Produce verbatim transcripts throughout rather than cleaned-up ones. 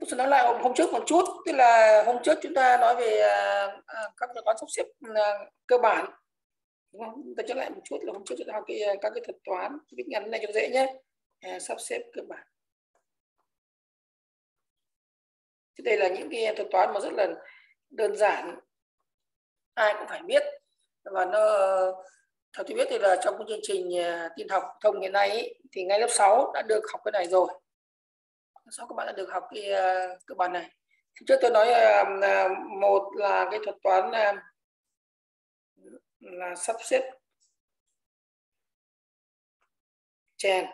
Tôi sẽ nói lại hôm, hôm trước một chút, tức là hôm trước chúng ta nói về à, à, các thuật toán sắp xếp à, cơ bản, đúng không? Ta trở lại một chút là hôm trước chúng ta học cái, các cái thuật toán viết ngắn này cho dễ nhé. À, sắp xếp cơ bản. Thì đây là những cái thuật toán mà rất là đơn giản, ai cũng phải biết, và nó theo tôi biết thì là trong cái chương trình tin học thông hiện nay ý, thì ngay lớp sáu đã được học cái này rồi. Sau các bạn đã được học cái uh, cơ bản này. Trước tôi nói uh, một là cái thuật toán uh, là sắp xếp chèn.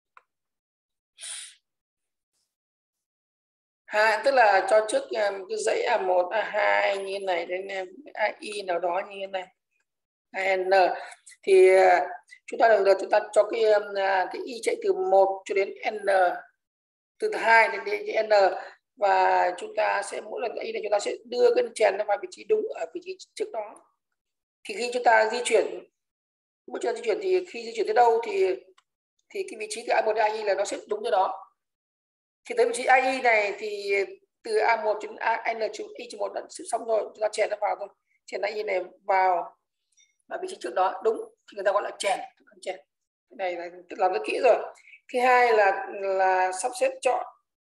Hai tức là cho trước um, cái dãy a một, a hai như thế này đến ai nào đó như thế này, n thì uh, chúng ta được được chúng ta cho cái um, cái y chạy từ một cho đến n, từ hai đến, đến n, và chúng ta sẽ mỗi lần y này chúng ta sẽ đưa cái chèn nó vào vị trí đúng ở vị trí trước đó. Thì khi chúng ta di chuyển, mỗi chúng ta di chuyển thì khi di chuyển tới đâu thì thì cái vị trí từ a một đến ai là nó sẽ đúng như đó. Thì tới vị trí ai này thì từ a một đến n y một đã xong rồi, chúng ta chèn nó vào thôi, chèn ai này vào và vị trí trước đó đúng thì người ta gọi là chèn. Chèn cái này là làm rất kỹ rồi. Thứ hai là là sắp xếp chọn.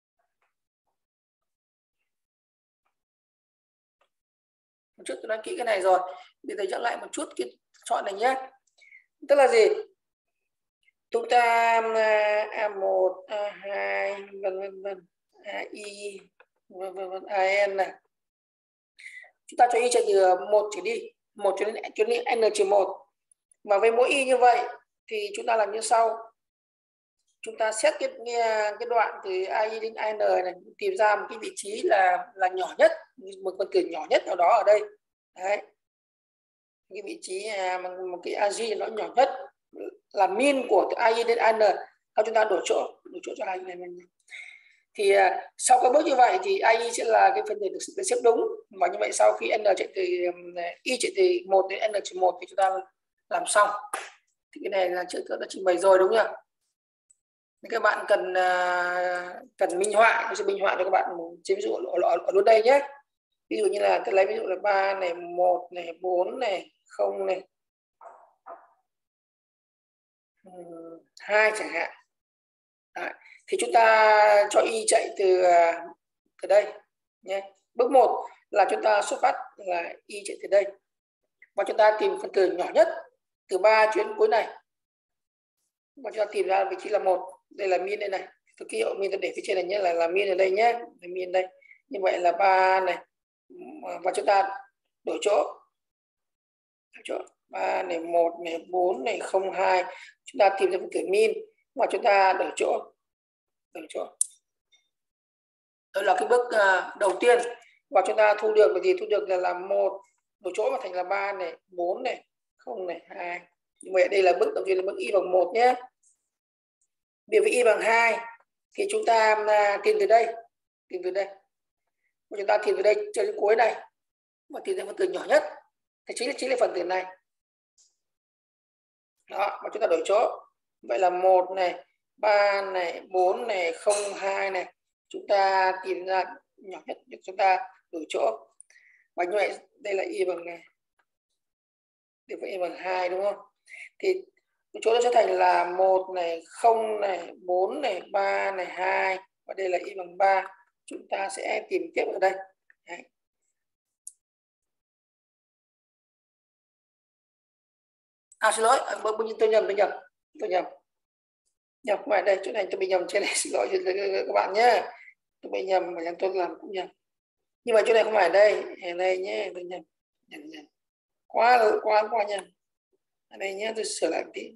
Một chút tôi nói kỹ cái này rồi, bây giờ dẫn lại một chút cái chọn này nhé. Tức là gì? Chúng ta a một, a hai, vân vân vân, ai, vân vân vân, an này. Chúng ta cho y chạy từ một trở đi, một cho đến cho đến n trừ một. Và với mỗi y như vậy thì chúng ta làm như sau. Chúng ta xét cái cái đoạn từ ai đến n này, tìm ra một cái vị trí là là nhỏ nhất, một phần tử nhỏ nhất nào đó ở đây. Đấy. Cái vị trí một cái a giê nó nhỏ nhất là min của từ ai đến n, sau chúng ta đổi chỗ đổi chỗ cho ai này. Thì sau các bước như vậy thì ai sẽ là cái phần tử được được xếp đúng, và như vậy sau khi n chạy từ y chạy từ một đến n trừ một thì chúng ta làm xong. Thì cái này là trước tôi đã trình bày rồi đúng không? Nếu các bạn cần cần minh họa, tôi sẽ minh họa cho các bạn một ví dụ ở, ở luôn đây nhé. Ví dụ như là tôi lấy ví dụ là ba này, một này, bốn này, không này, hai chẳng hạn. Đấy. Thì chúng ta cho y chạy từ từ đây nhé. Bước một là chúng ta xuất phát là y chạy từ đây, và chúng ta tìm phần tử nhỏ nhất từ ba chuyến cuối này, và chúng ta tìm ra vị trí là một. Đây là min đây này, tôi ký hiệu min tôi để phía trên này nhé, là là min ở đây nhé, là min đây. Như vậy là ba này, và chúng ta đổi chỗ, đổi chỗ ba này, một này, bốn này, không, hai. Chúng ta tìm ra phần tử min và chúng ta đổi chỗ, đổi chỗ. Đó là cái bước uh, đầu tiên, và chúng ta thu được là gì? Thu được là là một, đổi chỗ mà thành là ba này, bốn này, không này, hai. Như vậy đây là bước đầu tiên, là bước y bằng một nhé. Biểu với y bằng hai thì chúng ta uh, tìm từ đây, tìm từ đây. Và chúng ta tìm từ đây cho đến cuối này và tìm ra phần tử nhỏ nhất thì chính là chính là phần tử này. Đó, và chúng ta đổi chỗ. Vậy là một này, ba này, bốn này, không, hai này. Chúng ta tìm ra nhỏ nhất, chúng ta đổi chỗ. Và như vậy đây là y bằng này, điều với y bằng hai đúng không? Thì chỗ nó sẽ thành là một này, không này, bốn này, ba này, hai, và đây là y bằng ba. Chúng ta sẽ tìm tiếp ở đây. Đấy. À xin lỗi, tôi nhầm, tôi nhầm, tôi nhầm. Nhầm ngoài đây, chỗ này tôi bị nhầm trên này, xin lỗi các bạn nhé. Tôi bị nhầm mà tôi làm cũng nhầm. Nhưng mà chỗ này không phải ở đây, ở đây nhé, tôi nhầm. Nhầm nhầm. Quá quá quá nhầm. Ở đây nhé, tôi sửa lại một tí.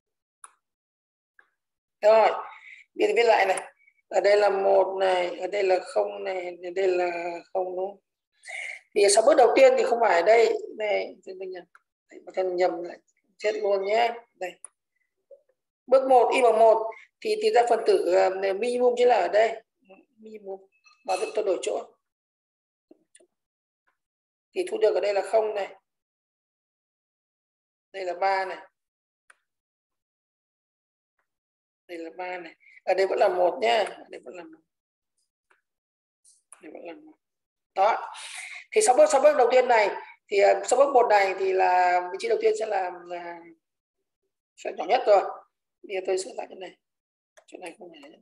Rồi, bây giờ viết lại này. Ở đây là một này, ở đây là không này, ở đây là không đúng không? Thì sau bước đầu tiên thì không phải ở đây, này, tôi nhầm. Tôi nhầm lại, chết luôn nhé. Đây. Bước một y bằng một thì tìm ra phần tử uh, minimum chính là ở đây, minimum, và tôi đổi chỗ thì thu được ở đây là không này, đây là ba này, đây là ba này, ở đây vẫn là một nhá, ở đây vẫn là một. Đó. Thì sau bước sau bước đầu tiên này thì sau bước một này thì là vị trí đầu tiên sẽ là, là sẽ nhỏ nhất rồi. Bây giờ tôi sửa lại cái này. Chỗ này không phải này.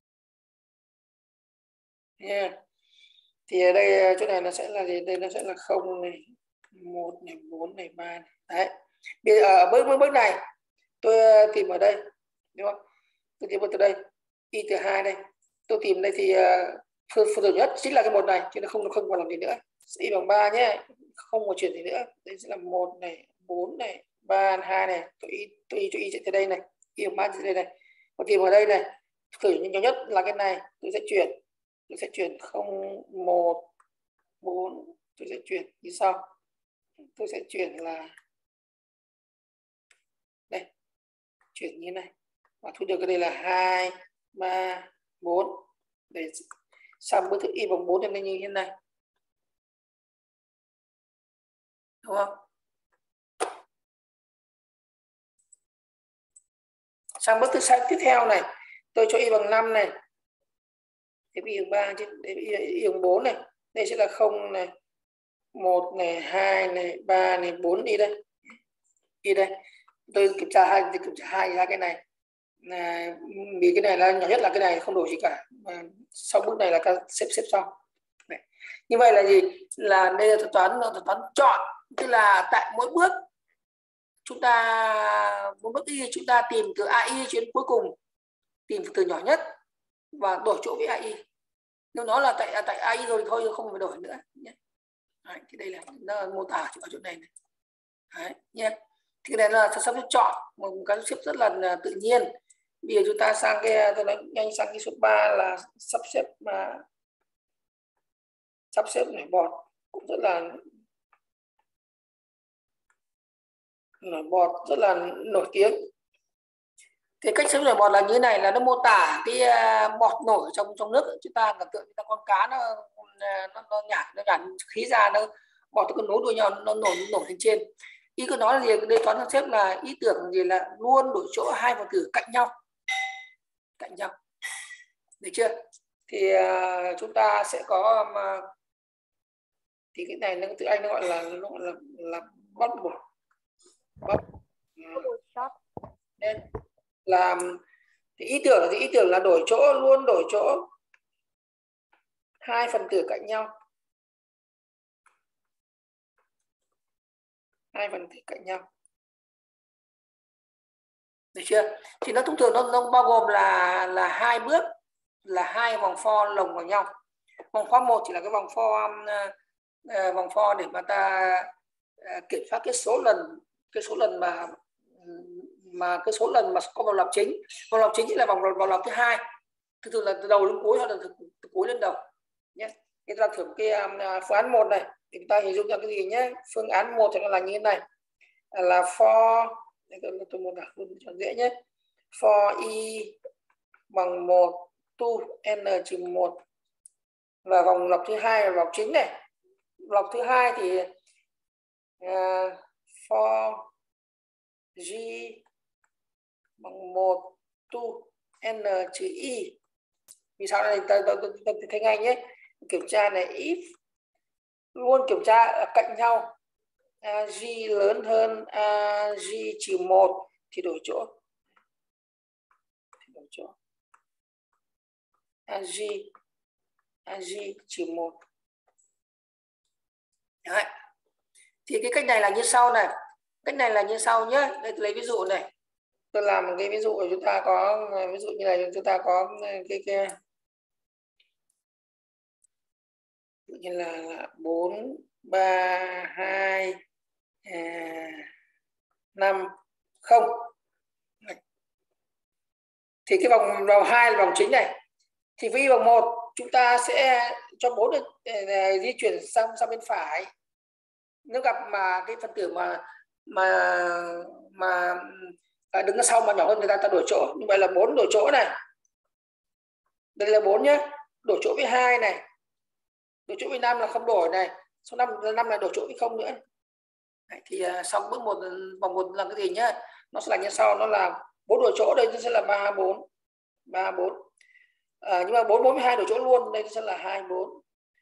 Yeah. Thì ở đây chỗ này nó sẽ là gì? Đây nó sẽ là không này, một này, bốn này, ba này. Đấy. Bây giờ ở bước bước bước này tôi tìm ở đây, đúng không? Tôi tìm từ đây, y từ hai đây. Tôi tìm đây thì phương phương tử nhất chính là cái một này, chứ nó không không còn làm gì nữa. Y bằng ba nhé, không có chuyển gì nữa. Đây sẽ là một này, bốn này, ba, hai này. Tôi y tôi y tôi y từ đây này, y bằng ba từ đây này. Tôi tìm ở đây này, thử nhỏ nhất là cái này, tôi sẽ chuyển, tôi sẽ chuyển không, một, bốn, tôi sẽ chuyển như sau. Tôi sẽ chuyển là đây, chuyển như này và thu được cái đây là hai, ba, bốn. Để sang bước thứ y bằng bốn nên như thế này, đúng không? Sang bước thứ tiếp theo này, tôi cho y bằng năm này, thì y bằng ba, y bằng bốn này, đây sẽ là không này, một này, hai này, ba này, bốn, đi đây, đi đây. Tôi kiểm tra hai, tôi kiểm tra hai ra cái này, là vì cái này là nhỏ nhất là cái này không đổi gì cả, mà sau bước này là ta xếp xếp sau. Đấy. Như vậy là gì? Là đây là thuật toán thuật toán chọn, tức là tại mỗi bước chúng ta mỗi bước y chúng ta tìm từ a i cho đến cuối cùng, tìm từ nhỏ nhất và đổi chỗ với a i. Nếu nó là tại tại a i rồi thì thôi, không phải đổi nữa nhé. Đấy, thì đây là nó mô tả ở chỗ này này. Đấy, nhé. Thì cái này là sắp xếp chọn, một cái sắp xếp rất là tự nhiên. Bây giờ chúng ta sang cái, tôi nói nhanh sang cái số ba là sắp xếp mà sắp xếp nổi bọt, cũng rất là nổi bọt, rất là nổi tiếng. Thì cách xếp nổi bọt là như thế này, là nó mô tả cái bọt nổi trong trong nước. Chúng ta tưởng tượng ta con cá nó nó, nó nhả nó nhả khí ra, nó bọt nó cứ nối đuôi nhau, nó nổi nổi lên trên. Ý cứ nói là gì? Đây toán sắp xếp là ý tưởng gì là luôn đổi chỗ hai phần tử cạnh nhau, cạnh nhau, được chưa? Thì uh, chúng ta sẽ có um, thì cái này nó từ Anh nó gọi là nó gọi là là bubble, nên là thì ý tưởng thì ý tưởng là đổi chỗ, luôn đổi chỗ hai phần tử cạnh nhau, hai phần tử cạnh nhau, được chưa? Thì nó thông thường nó, nó bao gồm là là hai bước, là hai vòng for lồng vào nhau. Vòng for một chỉ là cái vòng for uh, vòng for để mà ta uh, kiểm soát cái số lần cái số lần mà mà cái số lần mà có vòng lặp chính. Vòng lặp chính là vòng vòng lặp thứ hai, thường thường là từ đầu đến cuối hoặc là từ, từ cuối đến đầu nhé. Chúng ta thử cái um, phương án một này thì chúng ta hình dung ra cái gì nhé. Phương án một thì nó là như thế này, là for, tôi mô tả luôn cho dễ nhé. For y bằng một to n trừ một là vòng lặp thứ hai là vòng chính này. Lặp thứ hai thì uh, for g bằng một to n trừ y. Vì sao này ta thấy ngay nhé. Kiểm tra này, if luôn kiểm tra cạnh nhau, a giê lớn hơn a giê trừ một thì đổi chỗ, thì đổi chỗ a giê a giê trừ một. Đấy. Thì cái cách này là như sau này, cách này là như sau nhé. Đây, tôi lấy ví dụ này, tôi làm một cái ví dụ, chúng ta có ví dụ như này, chúng ta có cái cái như là, là bốn, ba, hai, năm, không. Thì cái vòng vòng hai là vòng chính này, thì với y bằng một chúng ta sẽ cho bốn được uh, di chuyển sang sang bên phải. Nếu gặp mà cái phần tử mà mà mà à, đứng ở sau mà nhỏ hơn người ta, ta đổi chỗ. Như vậy là bốn đổi chỗ này, đây là bốn nhé, đổi chỗ với hai này, đổi chỗ với năm là không đổi này, số năm năm là đổi chỗ với không nữa. Đấy, thì uh, xong bước một vòng một là cái gì nhá, nó sẽ là như sau, nó là bốn đổi chỗ, đây nó sẽ là ba bốn, ba bốn. À, nhưng mà bốn bốn với hai đổi chỗ luôn, đây sẽ là hai bốn.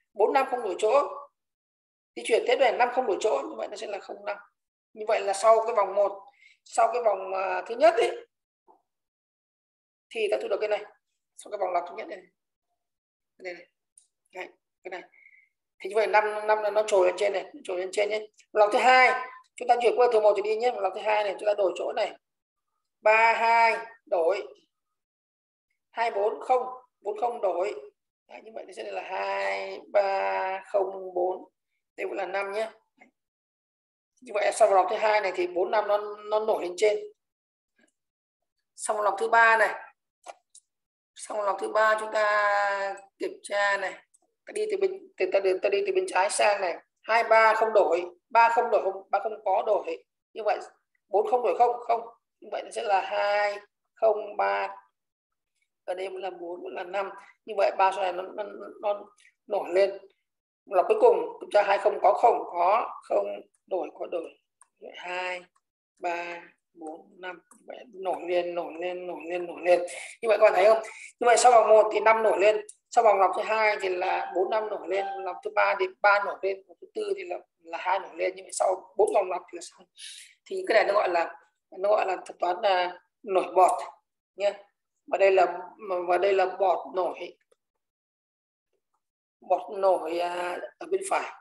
bốn năm không đổi chỗ, di chuyển tiếp này năm không đổi chỗ, như vậy nó sẽ là không năm. Như vậy là sau cái vòng một, sau cái vòng uh, thứ nhất ấy, thì ta thu được cái này. Sau cái vòng lặp thứ nhất này, đây này, đây, cái này. Thì như vậy năm năm là nó trồi lên trên này, trồi lên trên nhé. Vòng thứ hai chúng ta chuyển qua từ một trở đi nhé. Vòng thứ hai này chúng ta đổi chỗ này, ba hai đổi, hai bốn không, bốn không đổi. Đấy, như vậy nó sẽ là hai ba không bốn, đây cũng là năm nhé. Như vậy sau vòng thứ hai này thì bốn năm nó nó nổi lên trên. Xong vòng thứ ba này, xong vòng thứ ba chúng ta kiểm tra này, ta đi từ bên từ ta đi, ta đi từ bên trái sang này, hai ba không đổi, ba không đổi không, ba không có đổi. Như vậy bốn không đổi không, không. Như vậy nó sẽ là hai không ba. Ở đây là bốn, là năm. Như vậy ba số này nó, nó, nó nổi lên. Là cuối cùng kiểm tra hai không có không, có không đổi, có đổi. hai ba bốn năm, vậy nổi lên nổi lên nổi lên nổi lên. Như vậy các bạn thấy không? Như vậy sau vòng một thì năm nổi lên, sau vòng lọc thứ hai thì là bốn năm nổi lên, lọc thứ ba thì ba nổi lên, lọc thứ tư thì là là hai nổi lên. Như vậy sau bốn vòng lọc thì là xong. Thì cái này nó gọi là nó gọi là thuật toán là nổi bọt nhé. Và đây là và đây là bọt nổi, bọt nổi ở bên phải.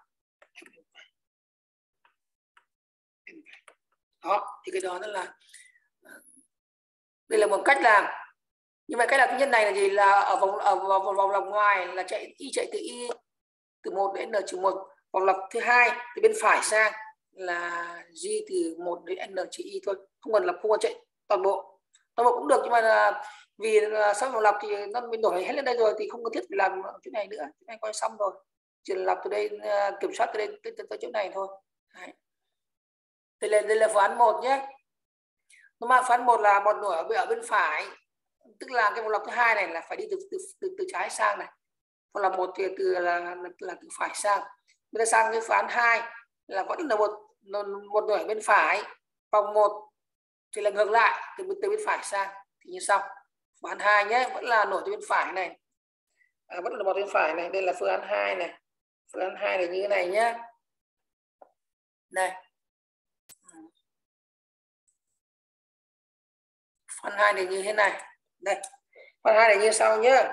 Đó, thì cái đó nó là đây là một cách làm. Như vậy cách làm thứ nhất này là gì, là ở vòng ở vòng vòng, vòng lọc ngoài là chạy y chạy từ y từ một đến n trừ một. Vòng lọc thứ hai từ bên phải sang là g từ một đến n trừ y thôi, không cần lọc, không cần chạy toàn bộ. Toàn bộ cũng được, nhưng mà là vì là sau vòng lọc thì nó mình đổi hết lên đây rồi thì không cần thiết phải làm chỗ này nữa, chỗ này coi xong rồi, chỉ là lọc từ đây, kiểm soát từ đây tới, tới, tới chỗ này thôi. Đấy. Đây là đây là phương án một nhé. nó mà phương án một là bọt nổi ở, ở bên phải, tức là cái vòng lọc thứ hai này là phải đi từ từ, từ, từ trái sang này. Vòng lọc một thì từ là, là, là từ phải sang. Bây giờ sang cái phương án hai là vẫn là một một nổi bên phải, vòng một thì là ngược lại từ từ bên phải sang, thì như sau. Phương án hai nhé, vẫn là nổi từ bên phải này, à, vẫn là một bên phải này. Đây là phương án hai này. Phương án hai là như thế này nhé. Này, phương án hai này như thế này. Đây, phương án hai này như sau nhé.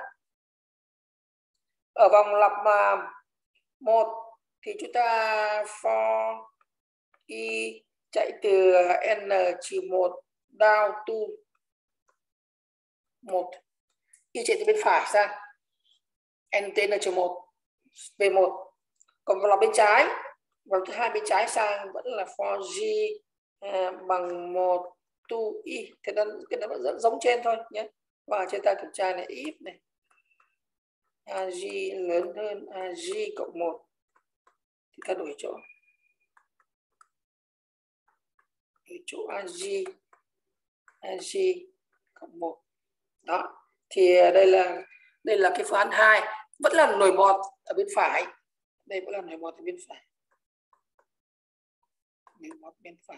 Ở vòng lặp mà một thì chúng ta for y chạy từ n trừ một down to một, y chạy từ bên phải sang n từ n trừ một về một. Còn vòng lặp bên trái, vòng thứ hai bên trái sang vẫn là for g uh, bằng một to y, thì nó cái nó vẫn rất giống trên thôi nhé. Và trên ta kiểm tra này, if này ag lớn hơn ag cộng một thì ta đổi chỗ, đổi chỗ ag ag cộng một. Đó, thì đây là đây là cái phương án hai, vẫn là nổi bọt ở bên phải. Đây vẫn là nổi bọt ở bên phải, nổi bọt bên phải.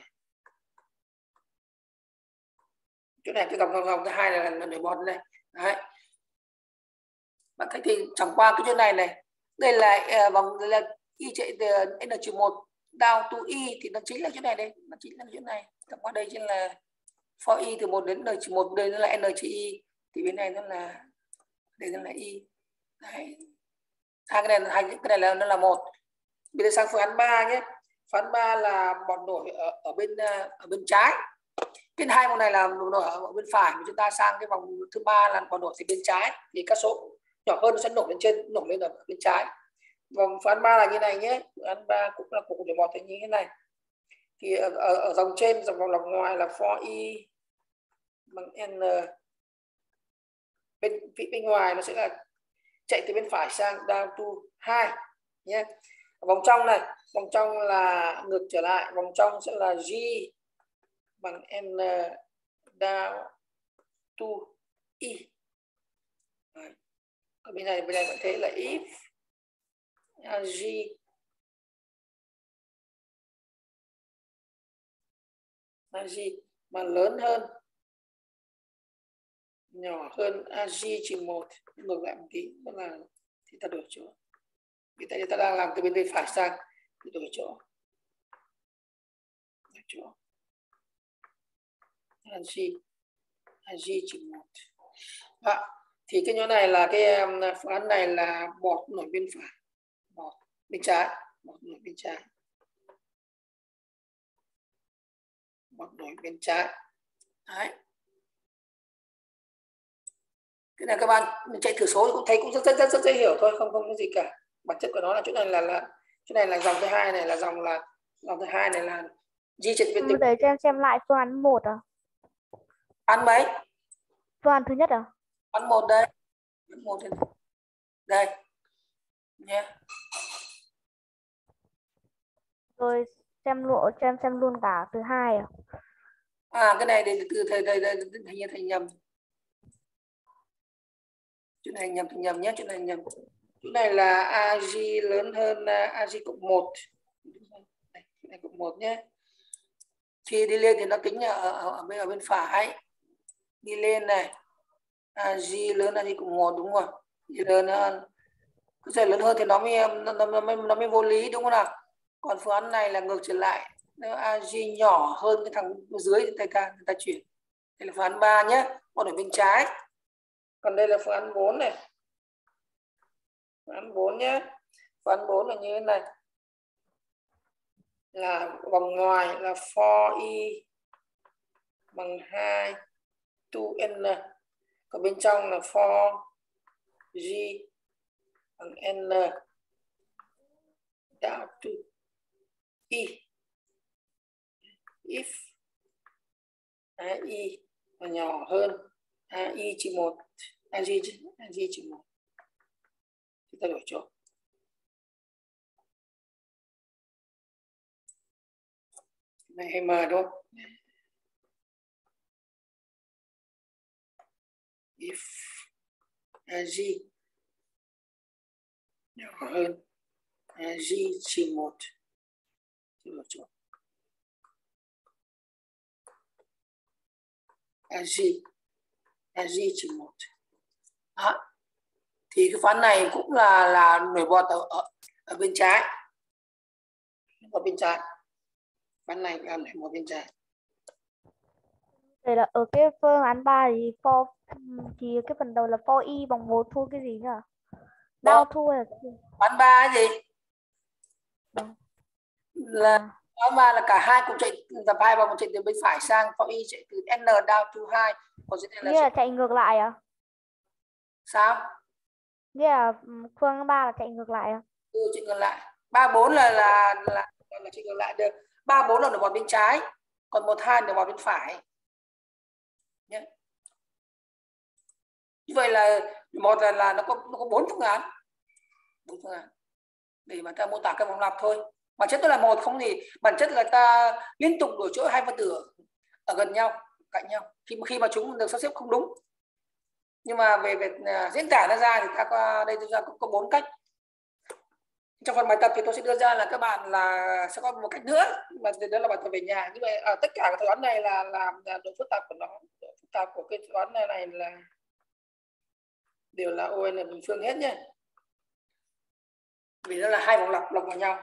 Chỗ này cái dòng dòng dòng thứ hai là, là nổi bọt này. Đấy, bạn thấy thì chẳng qua cái chỗ này này, đây là uh, vòng đây là y chạy từ n trừ một down to y, thì nó chính là chỗ này đây, nó chính là chỗ này. Chẳng qua đây chính là for y từ một đến n trừ một, đây nó là n trừ y, thì bên này nó là đây nó là y. Đấy, hai cái này là hai cái này là nó là một. Bây giờ sang phương án ba nhé. Phương án ba là bọt nổi ở, ở bên ở bên trái. Cái hai vòng này là bọt nổi ở bên phải, mà chúng ta sang cái vòng thứ ba là bọt nổi từ bên trái, thì các số nhỏ hơn nó sẽ nổi lên trên, nổi lên ở bên trái. Vòng phương án ba là như này nhé. Phương án ba cũng là cục nổi bọt như thế này. Thì ở, ở, ở dòng trên, dòng vòng lọc ngoài là for y bằng n, bên bên ngoài nó sẽ là chạy từ bên phải sang down to hai nhé. Vòng trong này, vòng trong là ngược trở lại, vòng trong sẽ là g bằng n down to y. Đấy. Ở bên này bên này vẫn thế là if ag ag mà lớn hơn nhỏ hơn ag trừ một, ngược lại một tí, đó là thì ta đổi chỗ. Vì tại ta đang làm từ bên tay phải sang thì đổi chỗ. Đổi chỗ. G G trừ một. Đó. Thì cái chỗ này là cái phương án này là bọt nổi bên phải, bọt bên trái, bọt nổi bên trái, bọt nổi bên trái. Đấy. Cái này các bạn mình chạy thử số cũng thấy cũng rất rất rất rất dễ hiểu thôi, không không có gì cả. Bản chất của nó là chỗ này là là chỗ này là dòng thứ hai, này là dòng là dòng thứ hai này là di chuyển bên Bây giờ cho em xem lại phương án một à? Án mấy? Phương án thứ nhất à? Án một đây. Án một đây. Đây. Nhé. Rồi xem lộ cho em xem luôn cả thứ hai à? À cái này để từ thầy thầy thầy thầy nhầm thầy nhầm. Chỗ này nhầm thầy nhầm nhé, chỗ này nhầm. Chỗ này là a giê lớn hơn a giê cộng một. Đây, chỗ này cộng một nhé. Khi đi lên thì nó tính ở, ở, ở, bên, ở bên phải. Đi lên này. a giê lớn a giê cộng một đúng không? Đi lớn hơn. Cứ sẽ lớn hơn thì nó mới nó, nó, nó, nó mới vô lý đúng không nào? Còn phương án này là ngược trở lại. Nếu a giê nhỏ hơn cái thằng dưới thì người ta, người ta chuyển. Đây là phương án ba nhé. Còn ở bên trái. Còn đây là phương án bốn này. Phương án bốn nhé. Phương án bốn là như thế này. Là vòng ngoài là for y bằng hai to n. Còn bên trong là for g bằng n down to y. If y là nhỏ hơn y trừ một, a giê trừ một. Chúng ta đổi chỗ. Này hay mờ đúng không? If a giê nhỏ hơn a giê trừ một thì đổi chỗ. a giê a giê trừ một. Đó. Thì cái phán này cũng là là nổi bọt ở, ở, ở bên trái. Ở bên trái. Phán này là nổi bọt bên trái. Đây là ở cái phương án ba thì for thì cái phần đầu là for y bằng một thôi, cái gì nhỉ? Đau thua là phán ba cái gì? Vâng. Là phán ba là cả hai cùng chạy tập hai và một chạy từ bên phải sang, for y chạy từ n down to hai. Còn dưới này là, nghĩa là chạy ngược lại à? sao? Nghĩa là phương án ba là chạy ngược lại à? Ừ, chạy ngược lại. ba bốn là là là là chạy ngược lại được. ba bốn là nổi bọt bên trái, còn một hai nổi bọt bên phải. Nhé. Như vậy là một là, là nó có nó có bốn phương án. Bốn phương án. Để mà ta mô tả các vòng lặp thôi. Bản chất nó là một không thì bản chất là ta liên tục đổi chỗ hai phân tử ở, ở gần nhau, cạnh nhau. Khi khi mà chúng được sắp xếp không đúng. Nhưng mà về việc uh, diễn tả nó ra thì ta có đây tôi ra có bốn cách. Trong phần bài tập thì tôi sẽ đưa ra là các bạn là sẽ có một cách nữa, mà đó là bài tập về nhà. Như vậy ở tất cả các toán này là làm độ phức tạp của nó, độ phức tạp của cái toán này, này là đều là O N bình phương hết nhé. Vì nó là hai vòng lặp lặp vào nhau.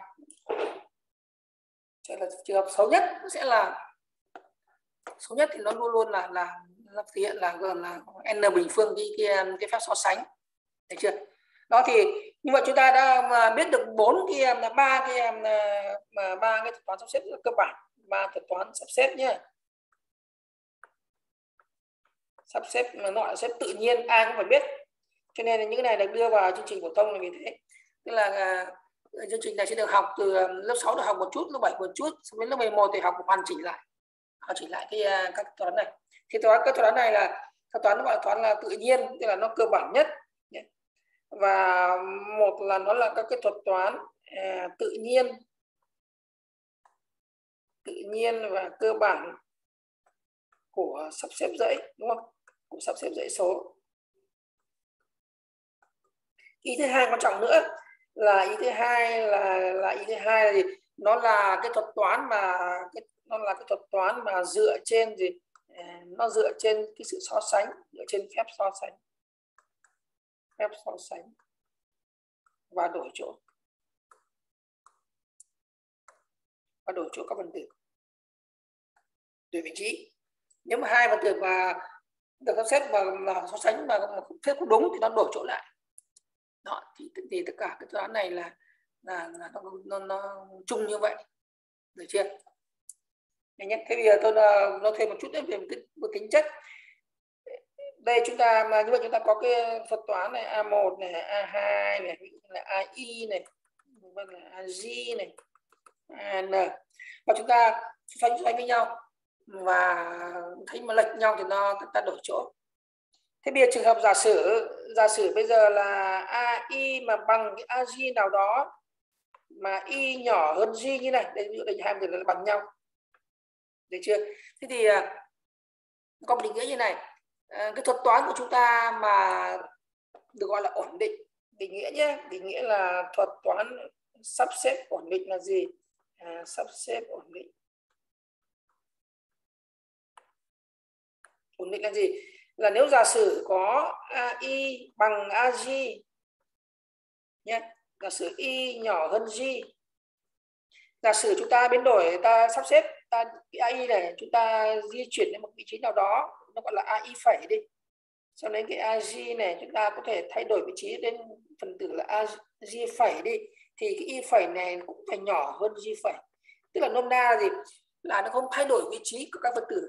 Sẽ là trường hợp xấu nhất sẽ là xấu nhất thì nó luôn luôn là là nó thể hiện là gần là n bình phương cái cái, cái phép so sánh, được chưa? Đó thì nhưng mà chúng ta đã biết được bốn cái là ba cái mà ba cái thuật toán sắp xếp rất cơ bản, ba thuật toán sắp xếp nhé. Sắp xếp mà nó là xếp tự nhiên ai cũng phải biết, cho nên là những cái này được đưa vào chương trình phổ thông là vì thế. Tức là uh, chương trình này sẽ được học từ lớp sáu được học một chút, lớp bảy một chút, xong đến lớp mười một thì học hoàn chỉnh lại, hoàn chỉnh lại cái uh, các toán này. Thì toán các toán này là các toán nó gọi là toán là tự nhiên, tức là nó cơ bản nhất. Và một là nó là các cái thuật toán uh, tự nhiên, tự nhiên và cơ bản của sắp xếp dãy, đúng không? Của sắp xếp dãy số. Ý thứ hai quan trọng nữa là ý thứ hai là là ý thứ hai là gì? Nó là cái thuật toán mà cái, nó là cái thuật toán mà dựa trên gì? Nó dựa trên cái sự so sánh, dựa trên phép so sánh, phép so sánh và đổi chỗ. và đổi chỗ các phần tử, đổi vị trí. Nếu mà hai phần tử mà được sắp xếp và là so sánh mà không xếp không đúng thì nó đổi chỗ lại. Đó, thì, thì tất cả cái toán này là là, là nó, nó, nó chung như vậy, được chưa? Nhé. Thế bây giờ tôi nói thêm một chút về một, một tính chất. Đây chúng ta mà như vậy chúng ta có cái thuật toán này a một này, a hai này, là ai này, là ag này, an, và chúng ta so sánh so sánh với nhau và thấy mà lệch nhau thì nó ta đổi chỗ. Thế bây giờ trường hợp giả sử giả sử bây giờ là ai mà bằng cái ag nào đó mà y nhỏ hơn g như này, đây ví dụ đây hai từ là bằng nhau, được chưa? Thế thì có một định nghĩa như này, à, cái thuật toán của chúng ta mà được gọi là ổn định, định nghĩa nhé, định nghĩa là thuật toán sắp xếp ổn định là gì? À, sắp xếp ổn định ổn định là gì? Là nếu giả sử có ai bằng ag nhé, giả sử y nhỏ hơn g, giả sử chúng ta biến đổi, ta sắp xếp ta cái ai này chúng ta di chuyển đến một vị trí nào đó, nó gọi là ai phẩy đi, sau đến cái ag này chúng ta có thể thay đổi vị trí đến phần tử là ag phẩy đi, thì cái y phẩy này cũng phải nhỏ hơn g phẩy, tức là nôm na là gì, là nó không thay đổi vị trí của các phần tử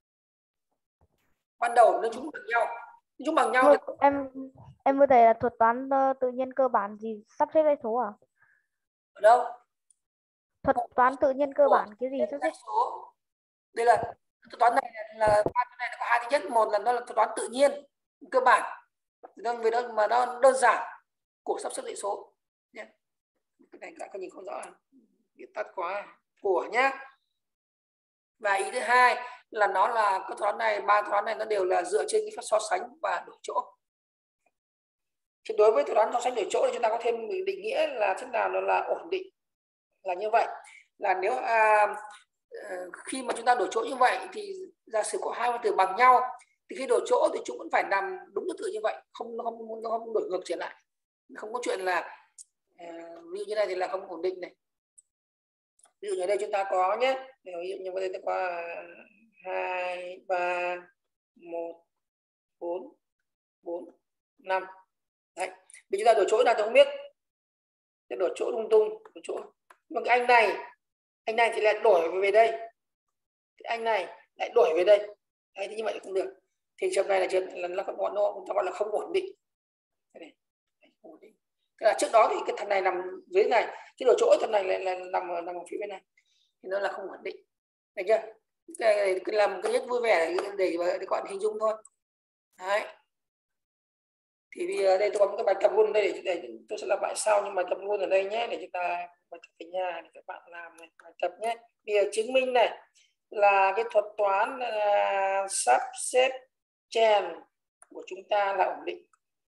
ban đầu nếu chúng bằng nhau, nếu chúng bằng nhau thì... em em vừa thấy là thuật toán uh, tự nhiên cơ bản gì sắp xếp dãy số à? Ở đâu? Thuật toán tự nhiên cơ bản cái gì sắp xếp số? Đây là thuật toán này là ba cái này có hai tính chất, một là nó là thuật toán tự nhiên cơ bản, đơn về đó mà nó đơn giản của sắp xếp dãy số nhé. Cái này các nhìn không rõ, viết tắt quá, của nhá. Và ý thứ hai là nó là cái toán này, ba toán này nó đều là dựa trên cái phép so sánh và đổi chỗ. Thì đối với thuật toán so sánh đổi chỗ thì chúng ta có thêm định nghĩa là thế nào nó là ổn định, là như vậy, là nếu à, khi mà chúng ta đổi chỗ như vậy thì giả sử có hai phần tử bằng nhau thì khi đổi chỗ thì chúng vẫn phải nằm đúng thứ tự như vậy, không nó không nó không đổi ngược trở lại, không có chuyện là ví dụ như này thì là không ổn định này. Ví dụ như đây chúng ta có nhé, ví dụ như đây ta có hai ba một bốn bốn năm đấy, vì chúng ta đổi chỗ nào tôi không biết, để đổi chỗ lung tung đổi chỗ, nhưng cái anh này anh này thì lại đổi về đây, cái anh này lại đổi về đây đấy, thì như vậy không được, thì trường này là trường là nó gọi nó gọi là không ổn định. Này, ổn định. Tức là trước đó thì cái thằng này nằm dưới này, cái đổi chỗ thằng này lại là nằm nằm ở phía bên này thì nó là không ổn định, được chưa? Cái này làm cái nhất vui vẻ để để, để các bạn hình dung thôi. Đấy. Thì bây giờ đây tôi có một cái bài tập luôn đây để, để tôi sẽ làm lại sau, nhưng bài tập luôn ở đây nhé, để chúng ta bài tập ở nhà để các bạn làm này, bài tập nhé. Bây giờ chứng minh này là cái thuật toán uh, sắp xếp chèn của chúng ta là ổn định.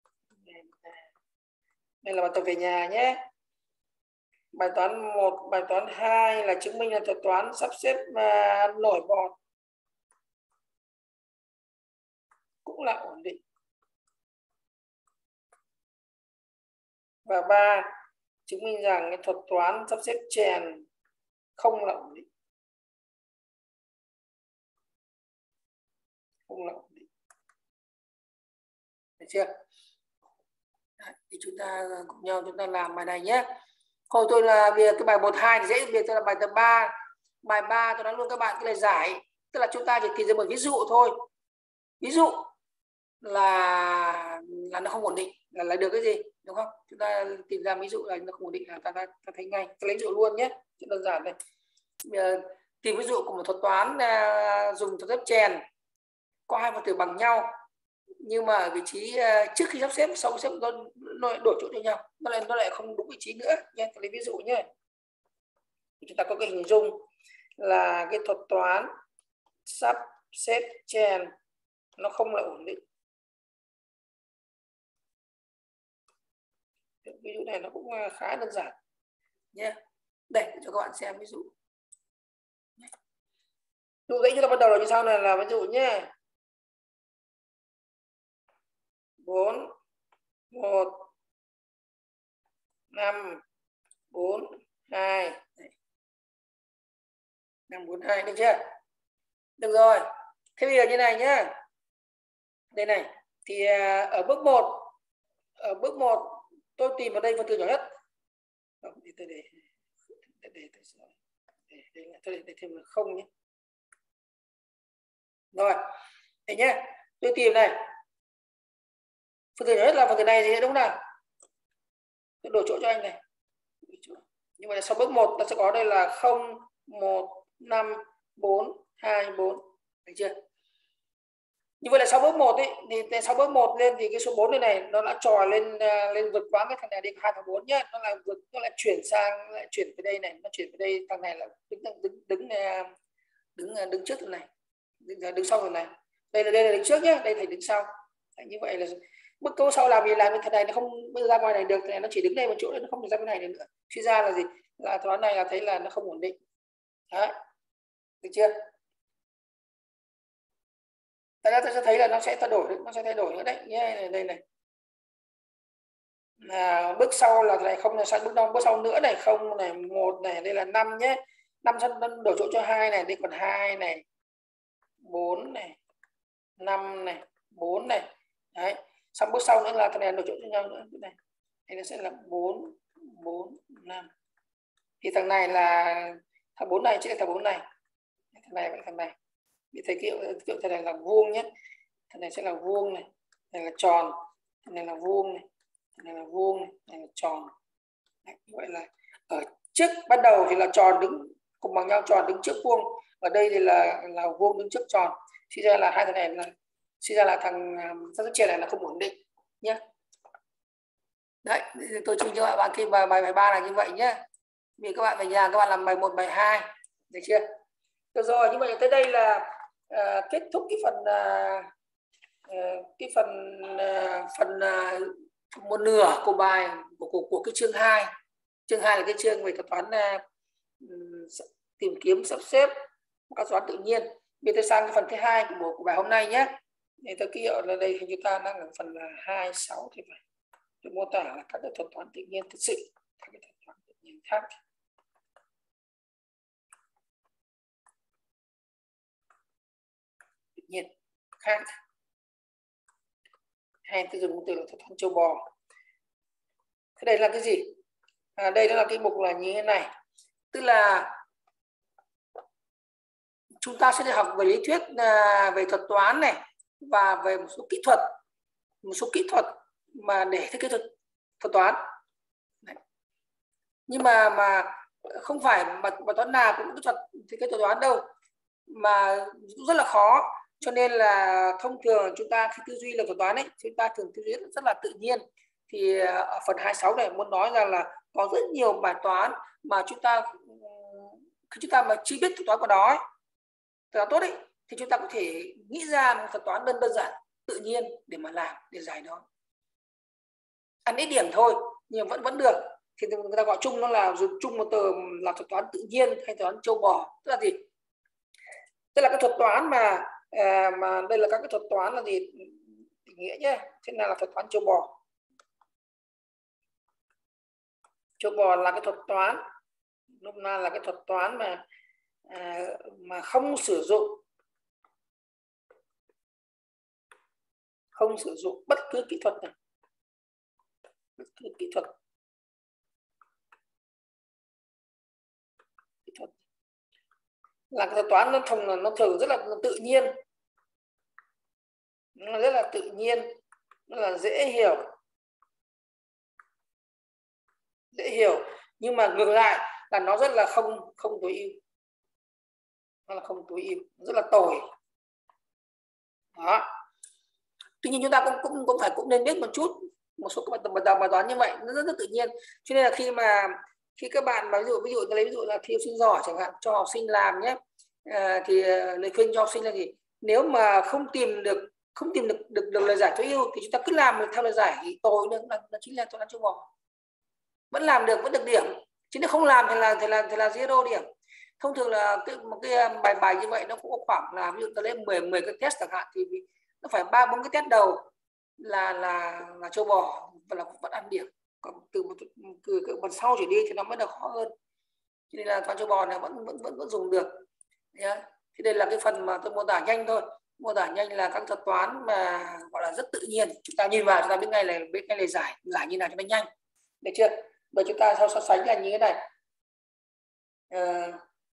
Đây là bài tập về nhà nhé. Bài toán một, bài toán hai là chứng minh là thuật toán sắp xếp uh, nổi bọt cũng là ổn định. Và ba, chứng minh rằng cái thuật toán sắp xếp chèn không là ổn định. Không là ổn định. Được chưa? Đấy, thì chúng ta cùng nhau chúng ta làm bài này nhé. Hồi tôi là về cái bài một hai thì dễ, việc tôi là bài tập ba. Bài ba tôi nói luôn các bạn cái lời giải, tức là chúng ta chỉ tìm ra một ví dụ thôi. Ví dụ là là nó không ổn định là là được cái gì, đúng không? Chúng ta tìm ra ví dụ là nó không ổn định là ta, ta, ta thấy ngay. Ta lấy ví dụ luôn nhé, rất đơn giản đây. Bây giờ, tìm ví dụ của một thuật toán uh, dùng thuật xếp chèn có hai phần tử bằng nhau, nhưng mà vị trí uh, trước khi sắp xếp sau xếp nó, nó đổi chỗ cho nhau, nó lại nó lại không đúng vị trí nữa nhé. Ta lấy ví dụ nhé. Chúng ta có cái hình dung là cái thuật toán sắp xếp chèn nó không là ổn định. Ví dụ này nó cũng khá đơn giản nhé. Đây cho các bạn xem ví dụ. Dụ dãy chúng ta bắt đầu là như sau này, là ví dụ nhé. bốn, một, năm, bốn, hai. năm bốn hai, được chưa? Được rồi. Thế bây giờ như này nhá. Đây này, thì ở bước một, ở bước một tôi tìm ở đây phần tử nhỏ nhất. Không, để tôi để để để để để tôi để thêm là không nhé. Rồi, đây nhé. Tôi tìm này. Phần tử nhỏ nhất là phần tử này thì đúng không nào? Tôi đổi chỗ cho anh này. Nhưng mà sau bước một ta sẽ có đây là không, một, năm, bốn, hai, bốn. Được chưa? Như vậy là sau bước một ấy, thì sau bước một lên thì cái số bốn này này nó đã trò lên lên vượt quá cái thằng này đến hai thằng bốn nhá, nó là vượt, nó lại chuyển sang, lại chuyển về đây này, nó chuyển về đây, thằng này là đứng đứng đứng đứng đứng, đứng trước thằng này, đứng, đứng sau thằng này. Đây là đây là đứng trước nhá, đây thành đứng sau. Đấy, như vậy là bước câu sau làm gì làm thằng này nó không bây ra ngoài này được, thằng này nó chỉ đứng đây một chỗ, nó không được ra cái này được nữa. Suy ra là gì? Là toán này là thấy là nó không ổn định. Đấy. Được chưa? Tại ra ta sẽ thấy là nó sẽ thay đổi, nó sẽ thay đổi nữa đấy nhé. Đây, đây này. À, bước sau là này không là sang bước đông, bước sau nữa này không này, một này, đây là năm nhé. năm sân đổi chỗ cho hai này, đây còn hai này, bốn này, năm này, bốn này. Đấy. Xong bước sau nữa là thằng này đổi chỗ cho nhau nữa này. Đây nó sẽ là bốn, bốn, năm. Thì thằng này là thằng bốn này chứ là thằng bốn này. Thằng này và thằng này. Bị thầy kiểu kiểu thằng này là vuông nhé. Thằng này sẽ là vuông này, này là tròn, thằng này là vuông này, thằng này là vuông này, này là tròn. Đấy, như vậy là ở trước bắt đầu thì là tròn đứng cùng bằng nhau, tròn đứng trước vuông. Ở đây thì là là vuông đứng trước tròn. Suy ra là hai thằng này là suy ra là thằng xác suất chia này là không ổn định nhé. Đấy, tôi trình cho các bạn khi bài bài ba là như vậy nhé. Vì các bạn về nhà các bạn làm bài một, bài hai, được chưa? Được rồi, như vậy tới đây là uh, kết thúc cái phần uh, uh, cái phần uh, phần uh, một nửa của bài của, của, của cái chương hai. Chương hai là cái chương về thuật toán uh, tìm kiếm sắp xếp các toán tự nhiên. Bây giờ sang cái phần thứ hai của, của bài hôm nay nhé. Thì tôi ký hiệu là đây thì chúng ta đang ở phần là hai mươi sáu thì phải. Tôi mô tả là các thuật toán tự nhiên thực sự, các cái thuật toán tự nhiên khác. Tự nhiên khác. Hay tôi dùng từ là thuật toán châu bò. Thế đây là cái gì? À, đây là cái mục là như thế này. Tức là chúng ta sẽ được học về lý thuyết à, về thuật toán này và về một số kỹ thuật, một số kỹ thuật mà để thiết kế thuật, thuật toán. Đấy. Nhưng mà mà không phải mà, mà toán nào cũng kỹ thuật thiết kế thuật toán đâu, mà cũng rất là khó. Cho nên là thông thường chúng ta khi tư duy là thuật toán ấy, chúng ta thường tư duy rất là tự nhiên. Thì ở phần hai mươi sáu này muốn nói rằng là có rất nhiều bài toán mà chúng ta khi chúng ta mà chưa biết thuật toán của nó ấy, thuật toán tốt ấy, thì chúng ta có thể nghĩ ra một thuật toán đơn đơn giản tự nhiên để mà làm, để giải nó. Ăn ít điểm thôi nhưng vẫn vẫn được. Thì người ta gọi chung nó là dùng chung một từ là thuật toán tự nhiên hay thuật toán châu bò. Tức là gì? Tức là cái thuật toán mà à, mà đây là các cái thuật toán là gì? Nghĩa nhé. Thế nào là thuật toán châu bò? Châu bò là cái thuật toán, lúc nào là cái thuật toán mà à, mà không sử dụng không sử dụng bất cứ kỹ thuật này, bất cứ kỹ thuật kỹ thuật là cái thuật toán nó thông là nó thường rất là tự nhiên, nó rất là tự nhiên, nó là dễ hiểu, dễ hiểu nhưng mà ngược lại là nó rất là không không tối ưu, nó là không tối ưu, rất là tồi. Đó. Tuy nhiên chúng ta cũng cũng cũng phải cũng nên biết một chút một số các bài bài toán như vậy nó rất, rất tự nhiên. Cho nên là khi mà khi các bạn ví dụ ví dụ lấy ví dụ là thi học sinh giỏi chẳng hạn cho học sinh làm nhé, à, thì lời khuyên cho học sinh là gì? Nếu mà không tìm được không tìm được được, được lời giải tối ưu thì chúng ta cứ làm được theo lời giải thì tồi nữa, là, là chính là toán châu bò. Vẫn làm được vẫn được điểm, chứ nếu không làm thì là thì là thì là zero điểm. Thông thường là cái một cái bài bài như vậy nó cũng có khoảng là ví dụ ta lấy mười mười cái test chẳng hạn thì nó phải ba bốn cái test đầu là là là châu bò và là vẫn ăn điểm, còn từ một từ cái phần sau trở đi thì nó mới được khó hơn. Cho nên là toán châu bò này vẫn vẫn vẫn vẫn dùng được. nhá. Thì đây là cái phần mà tôi mô tả nhanh thôi. Mô tả nhanh là các thuật toán mà gọi là rất tự nhiên, chúng ta nhìn vào chúng ta biết ngay là biết ngay là giải giải như nào cho nó nhanh, được chưa? Vậy chúng ta so, so sánh là như thế này. À,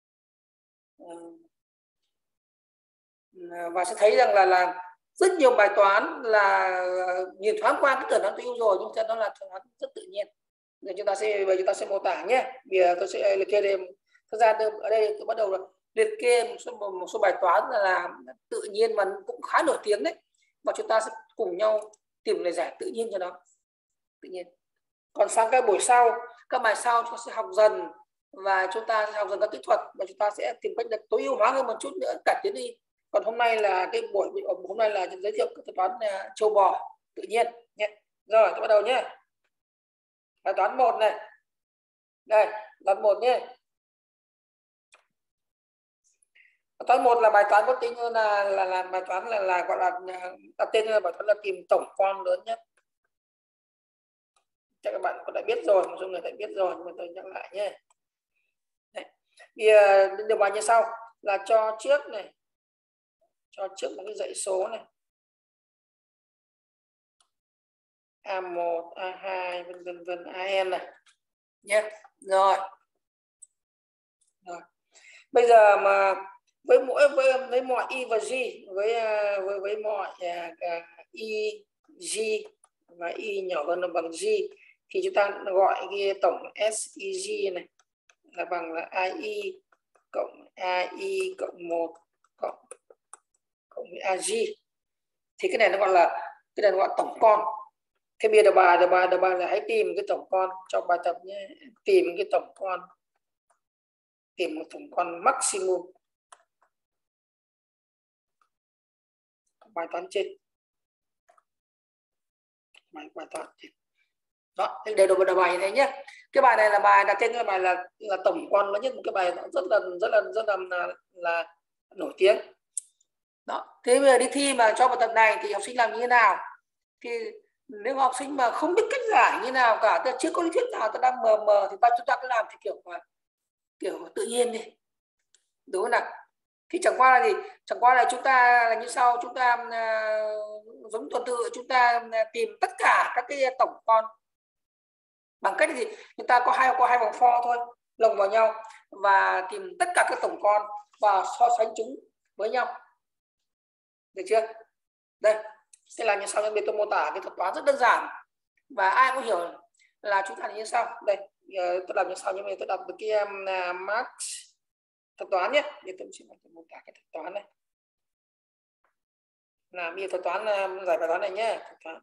à, và sẽ thấy rằng là là rất nhiều bài toán là nhìn thoáng qua cái tưởng nó tiêu rồi, nhưng thật nó là toán rất tự nhiên. Rồi chúng ta sẽ bây chúng ta sẽ mô tả nhé. Bây giờ tôi sẽ liệt kê thêm. Thực ra ở đây tôi bắt đầu là liệt kê một số một số bài toán là làm tự nhiên mà cũng khá nổi tiếng đấy, và chúng ta sẽ cùng nhau tìm lời giải tự nhiên cho nó, tự nhiên. Còn sang các buổi sau, các bài sau chúng ta sẽ học dần, và chúng ta sẽ học dần các kỹ thuật, và chúng ta sẽ tìm cách được tối ưu hóa hơn một chút nữa, cải tiến đi. Còn hôm nay là cái buổi hôm nay là giới thiệu các toán châu bò tự nhiên nhé. Rồi tôi bắt đầu nhé. Bài toán một này, đây toán một nhé. Bài toán một là bài toán có tính là là, là bài toán là là gọi là đặt tên là bài toán là tìm tổng con lớn nhất. Chắc các bạn có đã biết rồi, một số người đã biết rồi, nhưng mà tôi nhắc lại nhé. Thì điều bài như sau là cho trước này, cho trước một cái dãy số này, a một, a hai, vân vân vân, an này nhé. Rồi. Rồi. Bây giờ mà với mỗi với, với mọi y và g, với với với mọi uh, y, g và y nhỏ hơn là bằng g, thì chúng ta gọi cái tổng seg này là bằng là ai cộng ai cộng một cộng cộng với ag. Thì cái này nó gọi là cái này nó gọi tổng con. Thế bây giờ bài đề bài đề bài là hãy tìm cái tổng con trong bài tập nhé, tìm cái tổng con, tìm một tổng con maximum bài toán trên, bài bài toán trên. Đó, đều đều đề bài như thế nhé. Cái bài này là bài đặt tên cái bài là là tổng con lớn nhất, một cái bài rất là rất là rất là là, là nổi tiếng. Đó. Thế bây giờ đi thi mà cho bài tập này thì học sinh làm như thế nào? Thì nếu học sinh mà không biết cách giải như nào cả, ta chưa có lý thuyết nào, ta đang mờ mờ, thì ta chúng ta cứ làm thì kiểu kiểu tự nhiên đi, đúng không nào? Thì chẳng qua là gì, chẳng qua là chúng ta là như sau, chúng ta uh, giống tuần tự, chúng ta tìm tất cả các cái tổng con bằng cách gì, chúng ta có hai có hai vòng for thôi, lồng vào nhau và tìm tất cả các tổng con và so sánh chúng với nhau, được chưa? Đây sẽ là như sau, nên tôi mô tả cái thuật toán rất đơn giản và ai cũng hiểu là chúng ta như sau. Đây tôi làm như sau, nhưng mà tôi đặt được cái um, max thuật toán nhé, để tôi sẽ mô tả cái thuật toán này. Là bây giờ thuật toán um, giải bài toán này nhé. Thuật toán,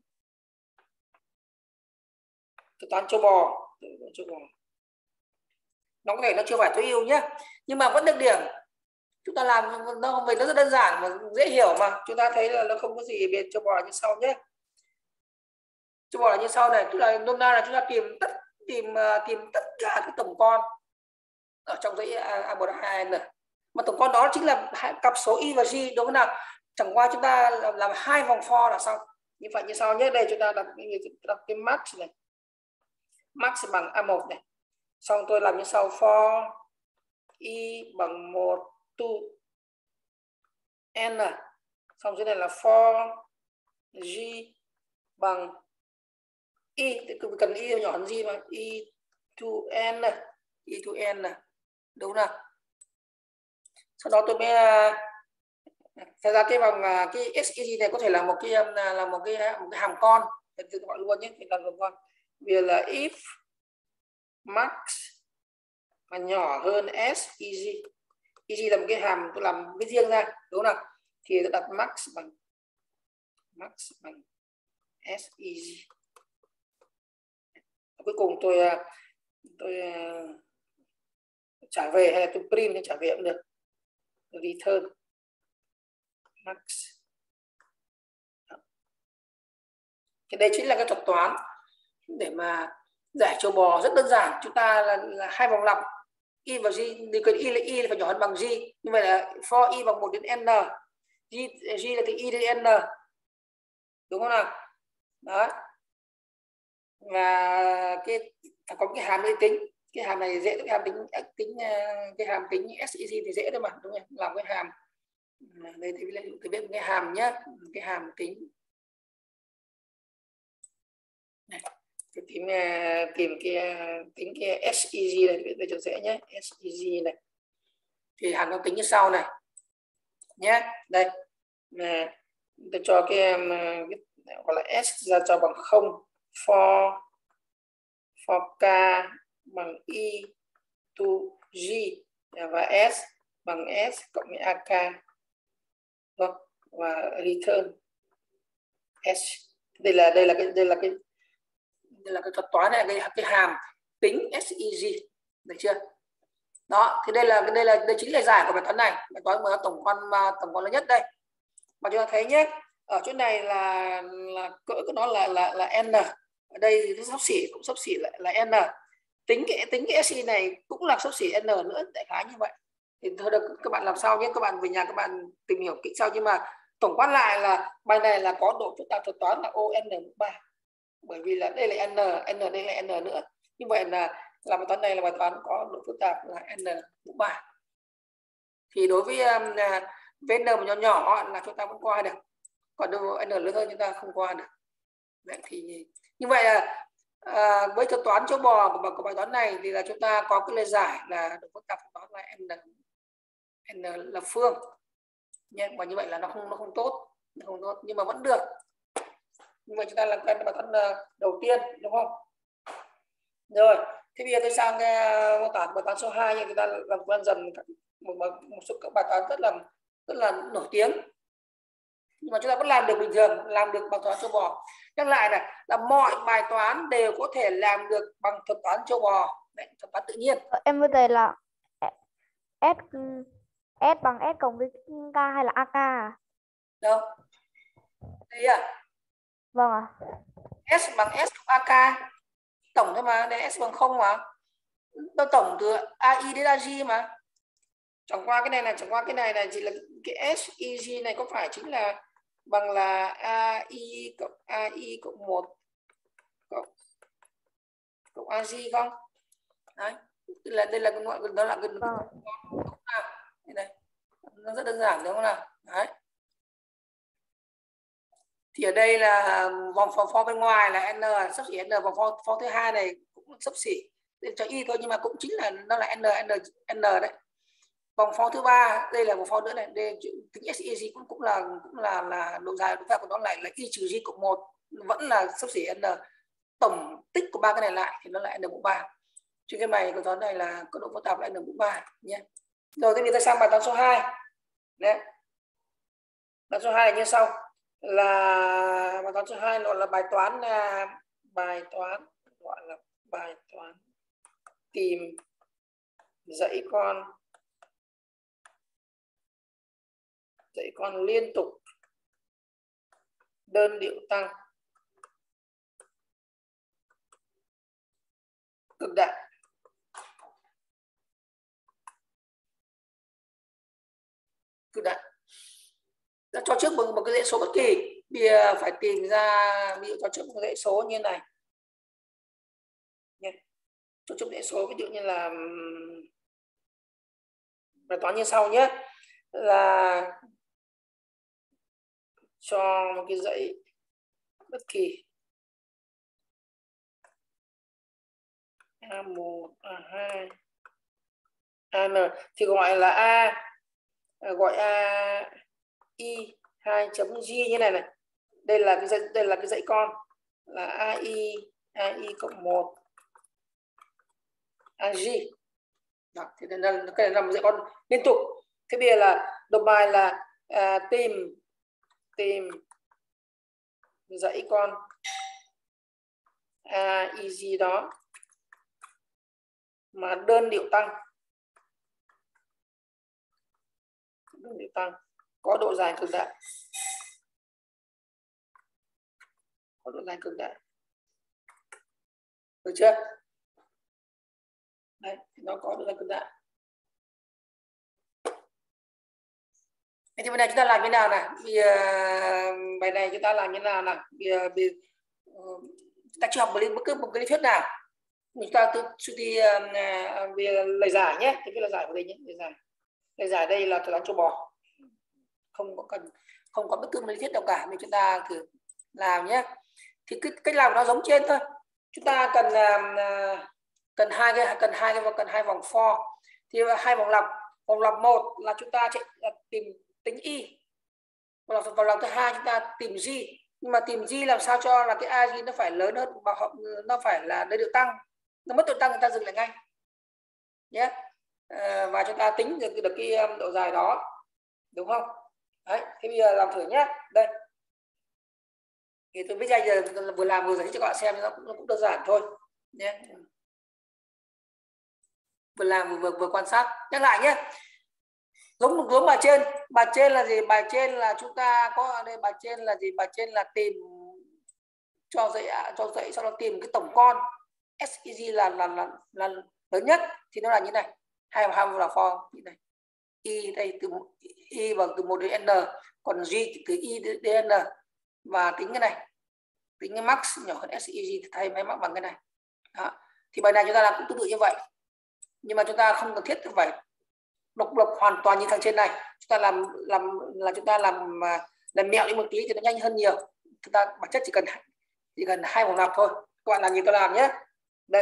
thuật toán châu bò, châu bò. Nó có thể nó chưa phải tối ưu nhé, nhưng mà vẫn được điểm. Chúng ta làm nó về nó rất đơn giản và dễ hiểu mà. Chúng ta thấy là nó không có gì về châu bò như sau nhé. Châu bò là như sau này, tức là nôm na là chúng ta tìm tất tìm tìm tất cả các tổng con ở trong dãy a một, a hai n, mà tổng con đó chính là cặp số y và g, đúng không nào? Chẳng qua chúng ta làm, làm hai vòng for là xong. Như vậy như sau nhé. Đây chúng ta đặt, đặt cái max này, max bằng a một này, xong tôi làm như sau, for y bằng một to n, xong dưới này là for g bằng y, cần y nhỏ hơn g mà, y to n, y to n này, đúng nào? Sau đó tôi mới thật ra cái vòng cái seg này có thể là một cái là một cái một cái hàm con, tôi gọi luôn nhé, thì là một con. Vì là if max mà nhỏ hơn seg, eg là một cái hàm tôi làm cái riêng ra, đúng không nào? Thì tôi đặt max bằng max bằng seg. Cuối cùng tôi tôi trả về, hay là tôi print thì trả về cũng được, return max. Thì đây chính là cái thuật toán để mà giải châu bò rất đơn giản. Chúng ta là, là hai vòng lặp y và g, thì cần y là y là phải nhỏ hơn bằng g, như vậy là for y bằng một đến n, g, g là từ y đến n, đúng không nào? Đó. Và cái phải có cái hàm để tính, cái hàm này dễ, cái hàm tính tính cái hàm tính sec thì dễ thôi mà, đúng không? Làm cái hàm đây thì cái biết cái hàm nhé, cái hàm tính này, tìm tìm cái tính cái seg này để cho dễ nhé, seg này thì hàm nó tính như sau này nhé. Đây là tôi cho cái em gọi là s ra cho bằng không for for k bằng y to g và s bằng s cộng với ak và return s. Đây là đây là cái đây là cái đây là cái thuật toán này, cái cái hàm tính seg, được chưa? Đó thì đây là đây là đây chính là giải của bài toán này, bài toán mà tổng quan tổng quan lớn nhất đây. Mà chúng ta thấy nhé, ở chỗ này là là cỡ của nó là là là n, ở đây thì nó xấp xỉ cũng xấp xỉ lại là n. Tính cái tính cái seg này cũng là xấp xỉ n nữa, đại khái như vậy. Thì thôi được, các bạn làm sao nhé, các bạn về nhà các bạn tìm hiểu kỹ sau, nhưng mà tổng quát lại là bài này là có độ phức tạp thuật toán là O N mũ ba, bởi vì là đây là n, n đây là n nữa. Như vậy là làm bài toán này là bài toán có độ phức tạp là n mũ ba. Thì đối với um, với n mà nhỏ nhỏ là chúng ta vẫn qua được, còn nếu n lớn hơn chúng ta không qua được. Vậy thì như vậy là à, với thuật toán châu bò của, của bài toán này thì là chúng ta có cái lời giải là độ phức tạp thuật toán là n n là phương nhé, và như vậy là nó không nó không tốt, nó không tốt nhưng mà vẫn được. Nhưng mà chúng ta làm quen bài toán đầu tiên, đúng không? Rồi thế bây giờ tôi sang cái mô tả bài toán số hai, thì chúng ta làm quen dần một, một, một số các bài toán rất là rất là nổi tiếng, nhưng mà chúng ta vẫn làm được bình thường, làm được bài toán châu bò. Nhắc lại này là mọi bài toán đều có thể làm được bằng thuật toán châu bò. Đấy, thuật toán tự nhiên. Em bây giờ là S S bằng S cộng với K hay là a ca à? Đâu? Đây à? Vâng ạ. À. S bằng S cộng a ca. Tổng thôi mà, đây S bằng không mà. Nó tổng từ a i đến a giê mà. Chẳng qua cái này là chẳng qua cái này là chỉ là cái seg này có phải chính là bằng là a i cộng a i cộng một cộng cộng a giê không? Đấy. Đây là đây là cái ngoại đó là cái đây đây. Nó rất đơn giản đúng không nào? Đấy. Thì ở đây là vòng for, for bên ngoài là n sắp xỉ n, vòng for, for thứ hai này cũng sắp xỉ để cho y thôi, nhưng mà cũng chính là nó là n n n đấy. Vòng for thứ ba đây là một for nữa này, đây tính seg cũng cũng là cũng là là độ dài độ phép của nó lại là y trừ g cộng một, vẫn là sắp xỉ n. Tổng tích của ba cái này lại thì nó lại n mũ ba. Chứ cái này của toán này là có độ phức tạp lại n mũ ba nhé. Rồi thì người ta sang bài toán số hai. Đấy. Bài số hai là như sau, là bài toán số hai là, là bài toán là bài toán gọi là bài toán tìm dãy con dãy con liên tục đơn điệu tăng cực đại. Cực đại. Đã cho trước một, một cái dãy số bất kỳ, bây giờ phải tìm ra, ví dụ cho trước một cái dãy số như này nhé. Cho trước dãy số ví dụ như là bài toán như sau nhé, là cho một cái dãy bất kỳ a một, a hai, an thì gọi là a gọi a i hai chấm g như này này. Đây là cái dãy, đây là cái dãy con là ai ai cộng một ag. Đó, thì đây là cái này là một dãy con liên tục. Thế bây giờ là đọc bài là à, tìm tìm dãy con aig đó mà đơn điệu tăng, đơn điệu tăng có độ dài cực đại, có độ dài cực đại, được chưa? Đấy, nó có độ dài cực đại. Thế thì bài này chúng ta làm như nào này? Bây giờ, bài này chúng ta làm như nào nào? Bây giờ, bây giờ chúng ta chưa học bất cứ một cái lý thuyết nào. Chúng ta tự suy đi về lời giải nhé, cái lời giải của đây nhé, lời giải. Lời giải đây là thuật toán châu bò, không có cần không có bất cứ lý thuyết nào cả, nên chúng ta thử làm nhé. Thì cái cách làm nó giống trên thôi. Chúng ta cần cần hai cái cần hai cái và cần hai vòng for. Thì hai vòng lặp, vòng lặp một là chúng ta sẽ tìm tính y, vòng lặp, vòng lặp thứ hai chúng ta tìm g. Nhưng mà tìm g làm sao cho là cái ag nó phải lớn hơn, và nó phải là đây được tăng, nó mất độ tăng người ta dừng lại ngay nhé. À, và chúng ta tính được, được cái độ dài đó, đúng không? Đấy, thế bây giờ làm thử nhé. Đây thì tôi biết giờ vừa làm vừa giải thích cho các bạn xem, nó cũng, nó cũng đơn giản thôi nhé. Vừa làm vừa, vừa vừa quan sát. Nhắc lại nhé, giống giống bài trên. Bài trên là gì? Bài trên là chúng ta có đây, bài trên là gì? Bài trên là tìm cho dạy cho dạy sau đó tìm cái tổng con seg là là, là là lớn nhất, thì nó là như này, hai hai là for như này, y đây từ y bằng từ một đến n, còn g từ y đến n, và tính cái này, tính cái max nhỏ hơn seg thì thay máy mắc bằng cái này. Đó. Thì bài này chúng ta làm cũng tương tự như vậy, nhưng mà chúng ta không cần thiết phải độc lập hoàn toàn như thằng trên này. Chúng ta làm làm là chúng ta làm làm mẹo đi một tí thì nó nhanh hơn nhiều. Chúng ta bản chất chỉ cần chỉ cần hai vòng lặp thôi. Các bạn làm gì tôi làm nhé. Đây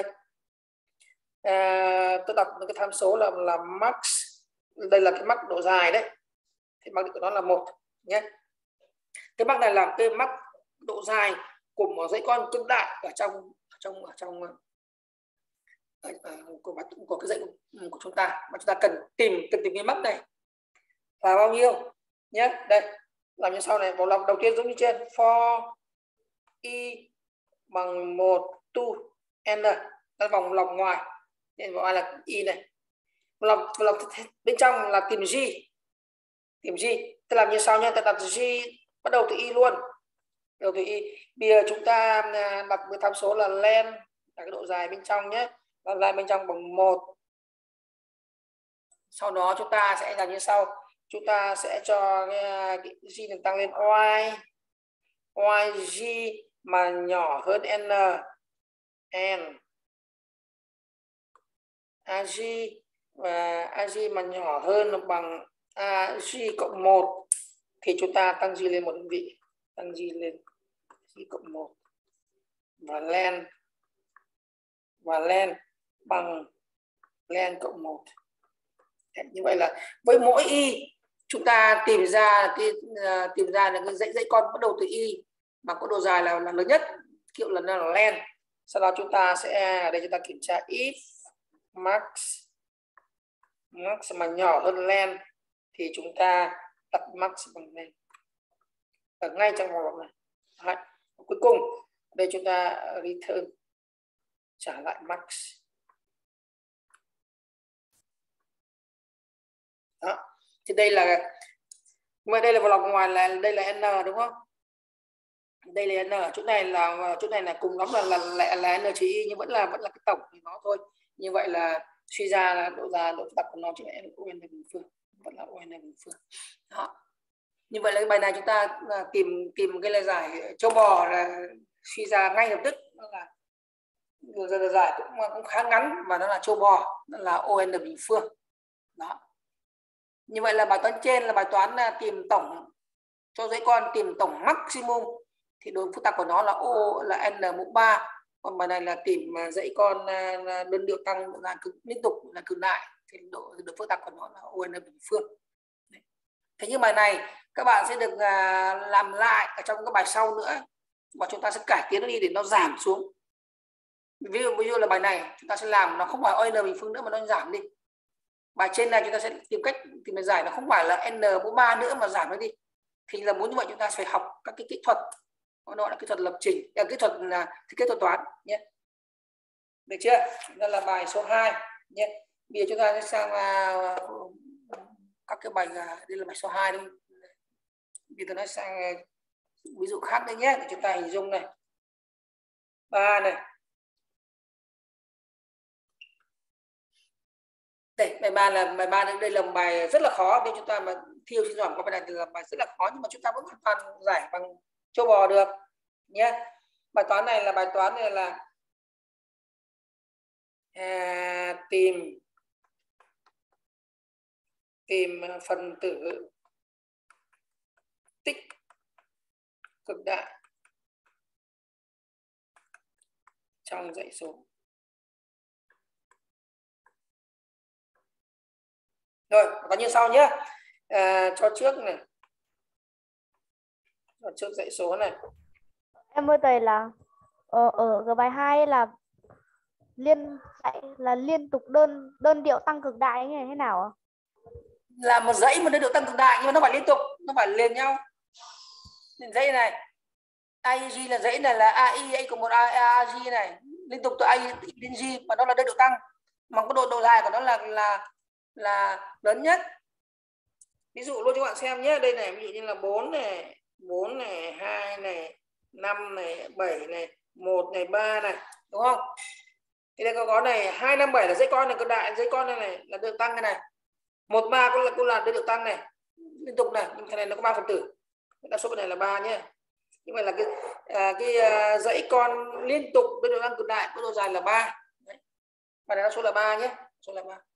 à, tôi đọc cái tham số là là max, đây là cái max độ dài đấy, thì max của nó là một nhé. Cái max này là cái max độ dài của một dãy con cực đại ở trong ở trong ở trong ở, ở, của, của cái dãy của, của chúng ta, mà chúng ta cần tìm cần tìm cái max này là bao nhiêu nhé. Đây làm như sau này, vòng lặp đầu tiên giống như trên, for y bằng một to n là vòng lặp ngoài, nên vòng ai là y này, vòng lặp, vòng lặp bên trong là tìm g, tìm g. Ta làm như sau nhé, ta đặt g bắt đầu từ y luôn, đầu từ y. Bây giờ chúng ta đặt với tham số là len là cái độ dài bên trong nhé, là len bên trong bằng một. Sau đó chúng ta sẽ làm như sau, chúng ta sẽ cho cái, cái g được tăng lên y, yg mà nhỏ hơn n, n ag và ag mà nhỏ hơn bằng ag cộng một, thì chúng ta tăng g lên một đơn vị, tăng g lên g cộng một, và len và len bằng len cộng một. Như vậy là với mỗi y chúng ta tìm ra cái uh, tìm ra là cái dãy dãy con bắt đầu từ y mà có độ dài là, là lớn nhất, kiểu là nó là len. Sau đó chúng ta sẽ ở đây chúng ta kiểm tra if max max mà nhỏ hơn len thì chúng ta đặt max bằng len ở ngay trong vòng lặp này. Đấy. Cuối cùng đây chúng ta return trả lại max. Đó. Thì đây là ngoài đây là vòng lặp ngoài, là đây là n đúng không? Đây là n, chỗ này là chỗ này là cùng lắm là là là, là n trừ y, nhưng vẫn là vẫn là cái tổng của nó thôi. Như vậy là suy ra là độ ra độ phức tạp của nó chính là o n bình phương, vẫn là o n bình phương. Đó. Như vậy là cái bài này chúng ta tìm tìm cái lời giải châu bò là suy ra ngay lập tức, nó là lời giải cũng cũng khá ngắn và nó là châu bò, nó là o n bình phương. Đó. Như vậy là bài toán trên là bài toán là tìm tổng cho dãy con, tìm tổng maximum, thì độ phức tạp của nó là o là n mũ ba. Còn bài này là tìm dãy con đơn điệu tăng là cực liên tục là cực đại, thì độ độ phức tạp của nó là o n bình phương. Thế nhưng bài này các bạn sẽ được làm lại ở trong các bài sau nữa, và chúng ta sẽ cải tiến nó đi để nó giảm xuống. Ví dụ, ví dụ là bài này chúng ta sẽ làm nó không phải o n bình phương nữa mà nó giảm đi. Bài trên này chúng ta sẽ tìm cách tìm giải nó không phải là n mũ ba nữa mà giảm nó đi. Thì là muốn như vậy chúng ta phải học các cái kỹ thuật, nó là kỹ thuật lập trình, là kỹ thuật là thiết kế thuật toán nhé. Được chưa? Đó là bài số hai nhé. Bây giờ chúng ta sẽ sang uh, các cái bài, đây là bài số hai đi. Bây giờ nói sang uh, ví dụ khác đây nhé, để chúng ta hình dung này. Ba này. Đây, bài ba là bài ba đây là một bài rất là khó, nên chúng ta mà thiêu sinh giỏi qua bài này là bài rất là khó, nhưng mà chúng ta vẫn hoàn toàn giải bằng châu bò được nhé. Bài toán này là bài toán này là à, tìm tìm phần tử tích cực đại trong dãy số. Rồi, có như sau nhé. À, cho trước này, cho trước dãy số này. Em ơi thầy là ở, ở cái bài hai là liên là liên tục đơn đơn điệu tăng cực đại như thế nào ạ? Là một dãy một đơn điệu tăng cực đại nhưng mà nó phải liên tục, nó phải liền nhau. Dãy này a i giê là dãy này là a i a cộng một a giê này liên tục từ a đến g mà nó là đơn điệu tăng, mà có độ độ dài của nó là là là lớn nhất. Ví dụ luôn cho các bạn xem nhé, đây này, ví dụ như là bốn này, bốn này, hai này, năm này, bảy này, một này, ba này, đúng không? Thì đây có có này hai năm bảy là dãy con này cực đại, dãy con này này là đơn điệu tăng, cái này một ba cũng là cũng là đơn điệu tăng này liên tục này, nhưng cái này nó có ba phần tử, đa số cái này là ba nhé. Như vậy là cái à, cái à, dãy con liên tục đơn điệu tăng cực đại có độ dài là ba, và đa số là ba nhé, số là ba.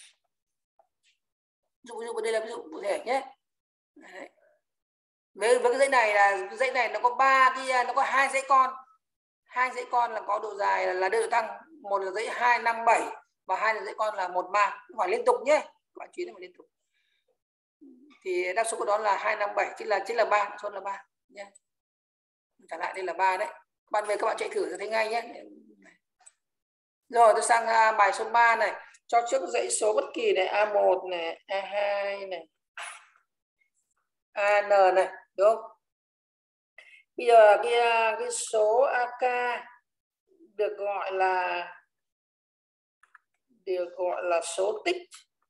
Ví dụ, ví dụ đây là ví dụ cụ thể nhé. Đấy. Với, với cái dãy này là cái dãy này nó có ba cái, nó có hai dãy con, hai dãy con là có độ dài là, là đơn điệu tăng, một là dãy hai năm bảy và hai là dãy con là một ba, không phải liên tục nhé, các bạn chú ý là phải liên tục. Thì đa số của đó là hai năm bảy chính là chính là ba, số là ba nhé. Trả lại đây là ba đấy. Bạn về các bạn chạy thử sẽ thấy ngay nhé. Rồi tôi sang à, bài số ba này, cho trước dãy số bất kỳ này, a một này, a hai này, an này, đúng không? Bây giờ cái cái số ak được gọi là được gọi là số tích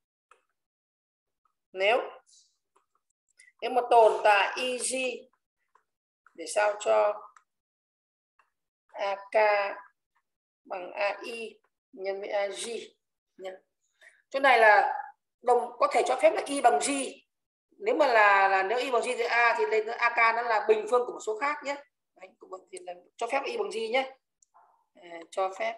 nếu nếu mà tồn tại eg để sao cho ak bằng ai nhân với ag nhé. Chỗ này là đồng có thể cho phép là y bằng g. Nếu mà là là nếu y bằng g thì a thì lên ak nó là bình phương của một số khác nhé. Đấy, thì là cho phép y bằng g nhé. À, cho phép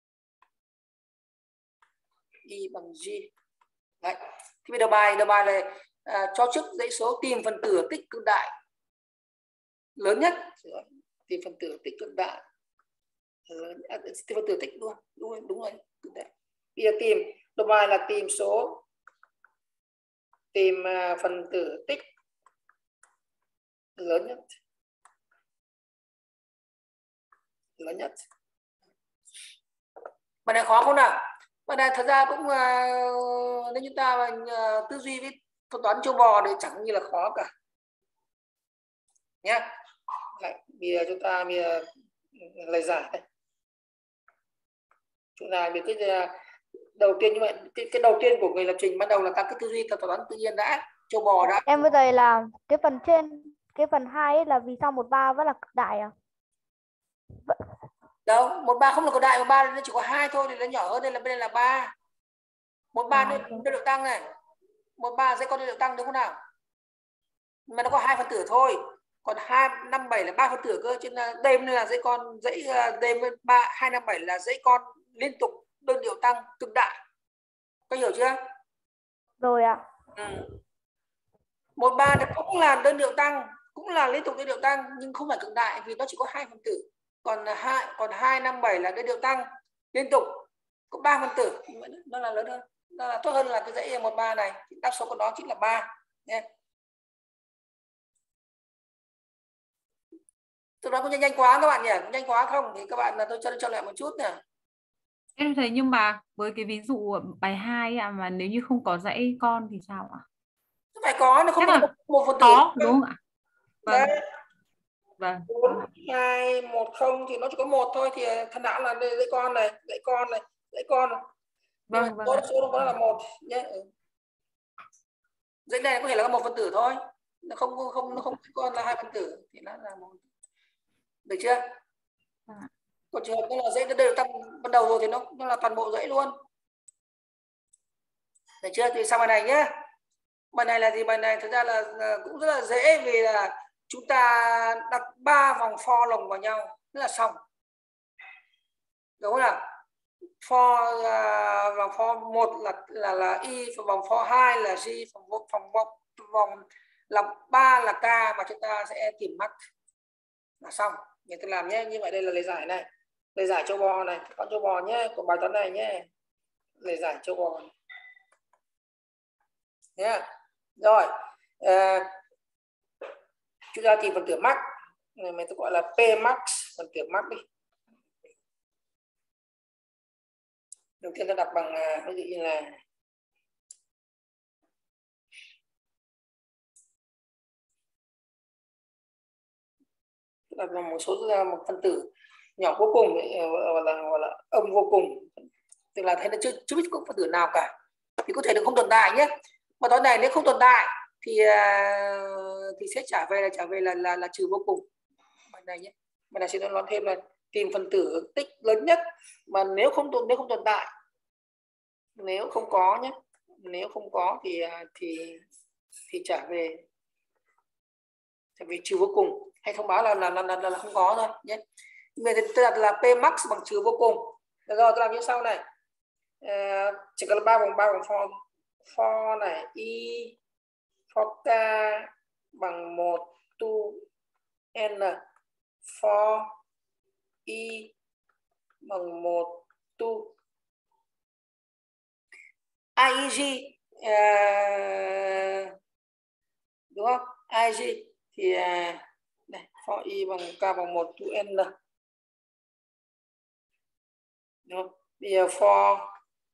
y bằng g. Đấy. Thì bây giờ bài đầu bài này à, cho trước dãy số tìm phần tử tích cực đại lớn nhất, tìm phần tử tích cực đại lớn, à, tìm phần tử tích luôn, đúng rồi, đúng rồi. Bây giờ tìm đầu bài là tìm số tìm uh, phần tử tích lớn nhất, lớn nhất. Bài này khó không nào? Bài này thật ra cũng uh, nếu chúng ta uh, tư duy với thuật toán châu bò thì chẳng như là khó cả nhé. Bây giờ chúng ta bây giờ lời giải đây. Chúng ta biết cái đầu tiên như vậy, cái, cái đầu tiên của người lập trình ban đầu là ta cứ tư duy thuật toán tự nhiên đã, châu bò đã. Em bây giờ là cái phần trên, cái phần hai ấy là vì sao một ba vẫn là cực đại à? Đâu, một ba không là cực đại, một ba nó chỉ có hai thôi thì nó nhỏ hơn, đây là bên đây là ba. một ba nó đơn điệu tăng này. một ba dãy con đơn điệu tăng đúng không nào? Mà nó có hai phần tử thôi. Còn hai năm bảy là ba phần tử cơ, trên đây là dãy con dãy đây ba hai năm bảy là dãy con liên tục đơn điệu tăng cực đại. Có hiểu chưa? Rồi ạ. À. Ừ. một ba thì cũng là đơn điệu tăng, cũng là liên tục đơn điệu tăng nhưng không phải cực đại vì nó chỉ có hai phần tử. Còn hai còn hai năm bảy là đơn điệu tăng liên tục có ba phần tử, nó là lớn hơn, nó là tốt hơn là cái dãy một ba này. Đáp số của nó chính là ba nhé. Tôi nói có nhanh, nhanh quá các bạn nhỉ? Nhanh quá không? Thì các bạn là tôi cho cho lại một chút nè. Em thấy nhưng mà với cái ví dụ bài hai à, mà nếu như không có dãy con thì sao ạ? Phải có, nó không chắc có là một phần tử có đúng không ạ? Vâng. Đấy. Vâng. bốn, hai, một, không thì nó chỉ có một thôi, thì thần đạo là dãy con này, dãy con này, dãy con này. Vâng, vâng. Số, số nó là một nhé. Dãy này có thể là một phần tử thôi, nó không không nó không con là hai phần tử thì nó là một, được chưa? À. Còn trường hợp nó là dãy nó đều tăng ban đầu rồi thì nó nó là toàn bộ dãy luôn, được chưa? Thì sau bài này nhé. Bài này là gì? Bài này thực ra là, là cũng rất là dễ, vì là chúng ta đặt ba vòng for lồng vào nhau, rất là xong, đúng không nào? for uh, vòng for một là là là y, và vòng for hai là g, vòng vòng vòng vòng là ba là k, mà chúng ta sẽ tìm max là xong. Như tôi làm nhé. Như vậy đây là lời giải này, lời giải châu bò này, con châu bò nhé, của bài toán này nhé, lời giải châu bò nhé. Rồi à, chúng ta tìm phần tử max, mình tôi gọi là p max, phần tử max đi. Đầu tiên ta đặt bằng ví dụ như là đặt bằng một số một phân tử nhỏ vô cùng, gọi là gọi là âm vô cùng, tức là thấy nó chưa chưa biết có phân tử nào cả, thì có thể nó không tồn tại nhé. Mà toán này nếu không tồn tại thì thì sẽ trả về là trả về là là, là trừ vô cùng. Bài này nhé, bài này sẽ nói thêm là tìm phần tử tích lớn nhất mà nếu không tồn nếu không tồn tại, nếu không có nhé, nếu không có thì thì thì trả về trả về trừ vô cùng, hay thông báo là là là, là, là không có thôi nhé. Người tôi đặt là p max bằng trừ vô cùng. Được rồi, tôi làm như sau này. À, chỉ cần ba vòng ba vòng for for này y for k bằng một to n, for y bằng một to aig, à, đúng không? aig thì à, này, for y bằng k bằng một to n, đúng không? Bây giờ for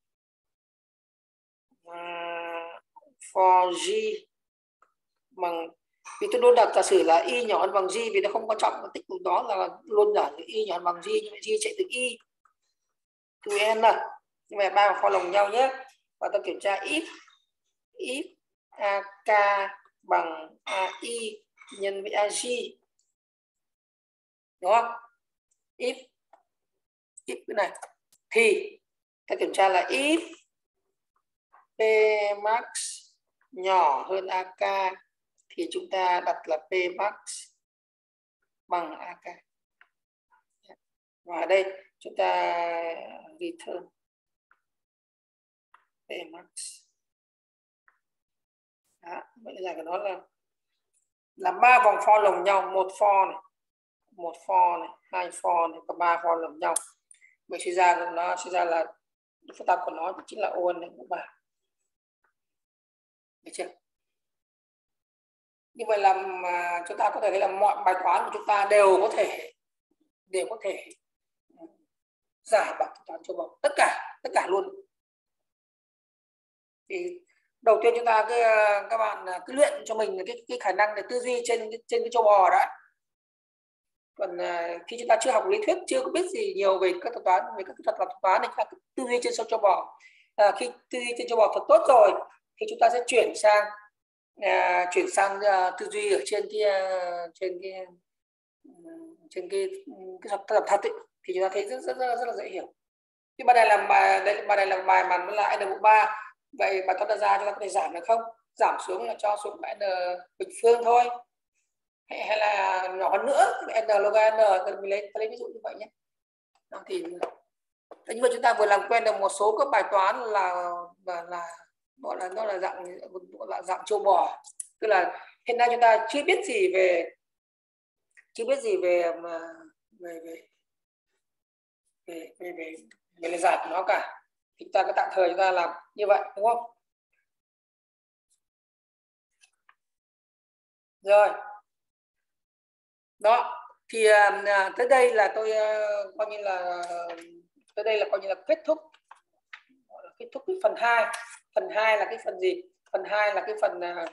uh, for g bằng, vì tôi luôn đặt giả sử là y nhỏ hơn bằng g, vì nó không quan trọng tích của đó là luôn giả sử y nhỏ hơn bằng g, nhưng mà g chạy từ y to n, nhưng mà ba for lồng nhau nhé. Và tôi kiểm tra if if ak bằng ai nhân với ag, đúng không? If if cái này thì ta kiểm tra là if p max nhỏ hơn ak thì chúng ta đặt là p max bằng ak. Và ở đây chúng ta return p max. Đó, vậy là cái đó là là ba vòng for lồng nhau, một for này, một for này, hai for này, và ba for lồng nhau. Vậy suy ra nó suy ra là phức tạp của nó chính là O N của ba. Được chưa? Như vậy là mà chúng ta có thể thấy là mọi bài toán của chúng ta đều có thể đều có thể giải bằng toán châu bò, tất cả tất cả luôn. Thì đầu tiên chúng ta cứ các bạn cứ luyện cho mình cái cái khả năng để tư duy trên trên cái châu bò đó. Còn khi chúng ta chưa học lý thuyết, chưa có biết gì nhiều về các thuật toán, về các thuật toán toán thì chúng ta cứ tư duy trên sông châu bò. À, khi tư duy trên châu bò thật tốt rồi thì chúng ta sẽ chuyển sang à, chuyển sang uh, tư duy ở trên cái uh, trên cái uh, trên cái cái thuật tập thật ấy, thì chúng ta thấy rất rất rất, rất là dễ hiểu. Cái bài này là bài đây bài này là bài mà nó là n mũ ba. Vậy bài toán đặt ra chúng ta có thể giảm được không? Giảm xuống là cho xuống n bình phương thôi, hay, hay là nhỏ hơn nữa n log n, mình lấy lấy ví dụ như vậy nhé. Đó, thì nhưng mà chúng ta vừa làm quen được một số các bài toán là là, là gọi là nó là dạng gọi là dạng châu bò, tức là hiện nay chúng ta chưa biết gì về chưa biết gì về mà về về về về về, về lời giải của nó cả, thì chúng ta cứ tạm thời chúng ta làm như vậy, đúng không? Rồi đó thì à, tới đây là tôi uh, coi như là tới đây là coi như là kết thúc kết thúc cái phần hai. Phần hai là cái phần gì? Phần hai là cái phần uh,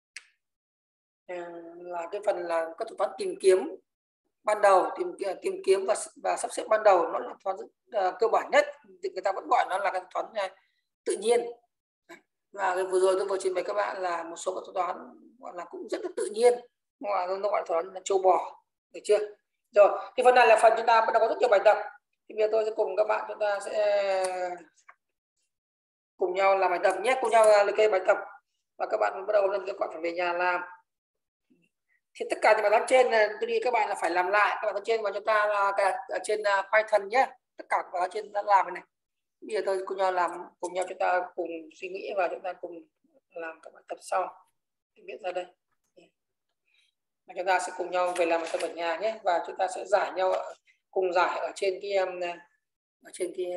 là cái phần là các thuật toán tìm kiếm ban đầu, tìm tìm kiếm và và sắp xếp ban đầu. Nó là toán uh, cơ bản nhất, người ta vẫn gọi nó là cái toán uh, tự nhiên. Và vừa rồi tôi vừa trình bày các bạn là một số các thuật toán gọi là cũng rất là tự nhiên, gọi nó gọi là toán là châu bò, được chưa? Rồi thì phần này là phần chúng ta bắt đầu có rất nhiều bài tập, thì bây giờ tôi sẽ cùng các bạn chúng ta sẽ cùng nhau làm bài tập nhé, cùng nhau liệt kê bài tập và các bạn bắt đầu lên các bạn phải về nhà làm. Thì tất cả những bài toán trên tôi nghĩ các bạn là phải làm lại các bài toán trên mà chúng ta là ở trên Python nhé, tất cả các bài toán trên đã làm này Bây giờ tôi cùng nhau làm, cùng nhau chúng ta cùng suy nghĩ và chúng ta cùng làm các bài tập sau viết ra đây. Mà chúng ta sẽ cùng nhau về làm bài tập ở nhà nhé, và chúng ta sẽ giải nhau cùng giải ở trên cái ở trên cái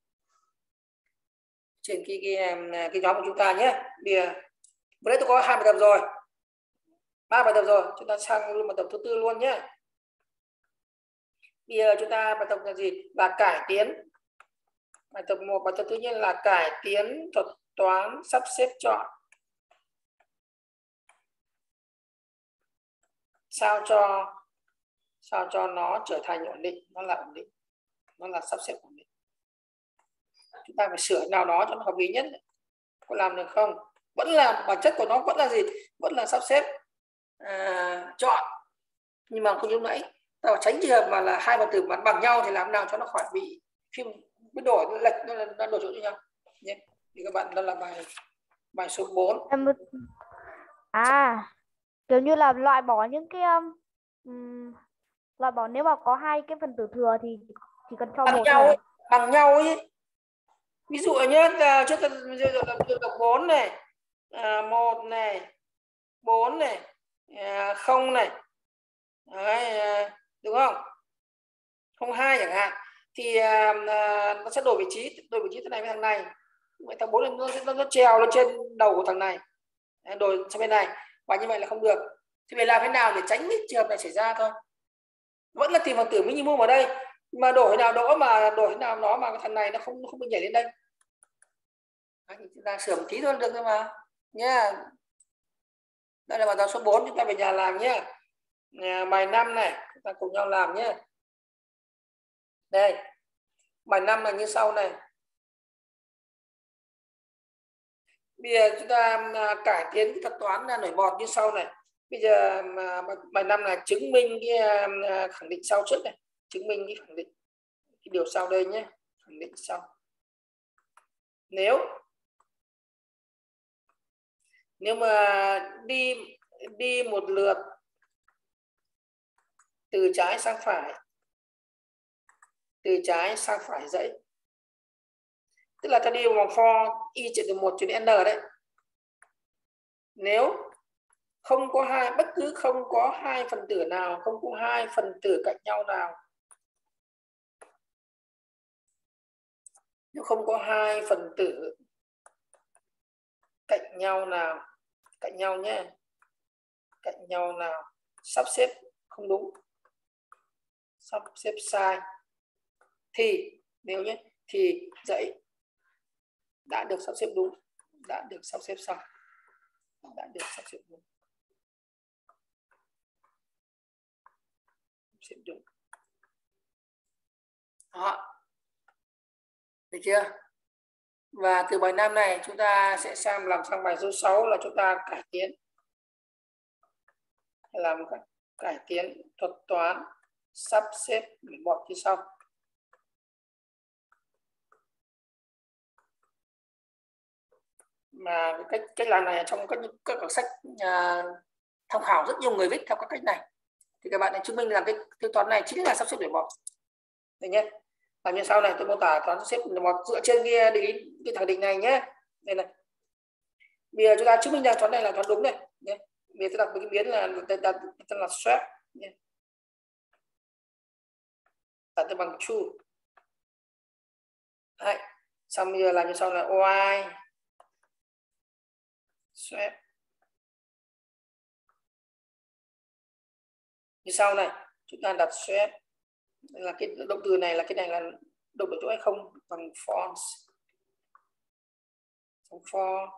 trên cái cái, cái nhóm của chúng ta nhé. Bây giờ vừa nãy tôi có hai bài tập rồi, ba bài tập rồi, chúng ta sang luôn bài tập thứ tư luôn nhé. Bây giờ chúng ta bài tập là gì? Là cải tiến. Bài tập một, bài tập thứ nhất là cải tiến thuật toán sắp xếp chọn sao cho sao cho nó trở thành ổn định, nó là ổn định, nó là sắp xếp ổn định. Chúng ta phải sửa nào đó cho nó hợp lý nhất. Có làm được không? Vẫn là bản chất của nó vẫn là gì? Vẫn là sắp xếp à, chọn, nhưng mà không như lúc nãy ta phải tránh trường hợp mà là hai phần tử mà bằng nhau thì làm nào cho nó khỏi bị khi biến đổi nó lệch, nó, nó đổi chỗ cho nhau nhé. Thì các bạn, đó là bài bài số bốn. À, kiểu như là loại bỏ những cái um, loại bỏ nếu mà có hai cái phần tử thừa thì chỉ cần cho bằng một nhau thôi. ấy, bằng nhau ấy. Ví dụ nhé, trước tập tập bốn này, à, một này, bốn này, à, không này, đấy, à, đúng không? Không hai chẳng hạn, thì à, nó sẽ đổi vị trí, đổi vị trí thằng này với thằng này. Vậy thằng bốn nó, nó, nó trèo lên trên đầu của thằng này, đổi sang bên này, và như vậy là không được. Thì phải làm thế nào để tránh cái trường hợp này xảy ra thôi. Vẫn là tìm phần tử minimum ở đây, mà đổi nào đó mà đổi thế nào đó mà cái thằng này nó không không bị nhảy lên đây. Đấy, chúng ta sửa một tí thôi được thôi mà nhá. Đây là bài tập số bốn, chúng ta về nhà làm nhé. Bài năm này chúng ta cùng nhau làm nhé. Đây, bài năm là như sau này. Bây giờ chúng ta cải tiến cái thuật toán là nổi bọt như sau này. Bây giờ bài năm là chứng minh cái khẳng định sau trước này, chứng minh cái khẳng định cái điều sau đây nhé. Khẳng định sau. Nếu nếu mà đi đi một lượt từ trái sang phải, từ trái sang phải dãy, tức là ta đi vòng for y chuyển từ một chuyển đến n đấy. Nếu không có hai, bất cứ không có hai phần tử nào, không có hai phần tử cạnh nhau nào, nếu không có hai phần tử cạnh nhau nào, cạnh nhau nhé, cạnh nhau nào sắp xếp không đúng, sắp xếp sai, thì nếu nhé, thì dãy đã được sắp xếp đúng, đã được sắp xếp xong, đã được sắp xếp đúng, sắp xếp đúng. Đó, được chưa? Và từ bài năm này chúng ta sẽ sang làm sang bài số sáu là chúng ta cải tiến, làm cải tiến thuật toán sắp xếp nổi bọt như sau. Mà cách cách làm này trong các các các sách à, tham khảo rất nhiều người viết theo các cách này, thì các bạn hãy chứng minh là cái thuật toán này chính là sắp xếp nổi bọt. Được nhé. Làm như sau này, tôi mô tả toán sắp xếp nổi bọt dựa trên cái định cái thẳng định này nhé. Đây này. Bây giờ chúng ta chứng minh rằng toán này là toán đúng này nhé. Bây giờ tôi đặt một cái biến là đặt tên là swap nhé. Đặt tên bằng true. Đấy. Xong bây giờ làm như sau là y swap như sau này, chúng ta đặt swap là cái động từ này, là cái này là động từ chỗ hay không bằng false, xong for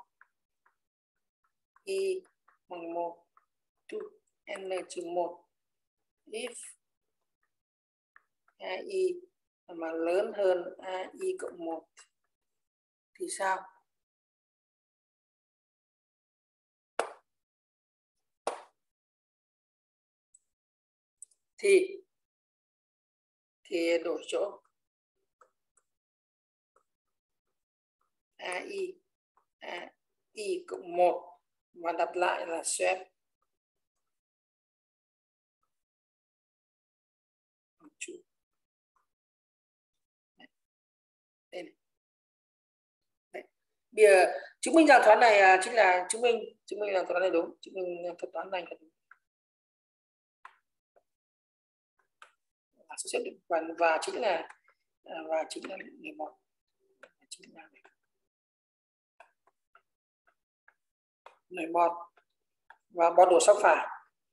y bằng một to n trừ một if ai mà lớn hơn ai cộng một thì sao? Thì thì đổi chỗ ai ai cộng một và đặt lại là swap. Đây này. Bây giờ chứng minh rằng thuật toán này chính là chứng minh chứng minh là thuật toán này đúng, chứng minh thuật toán này là đúng. Sắp xếp được và, và chính là và chính là đề một, chính là đề một và bật đổ sang phải,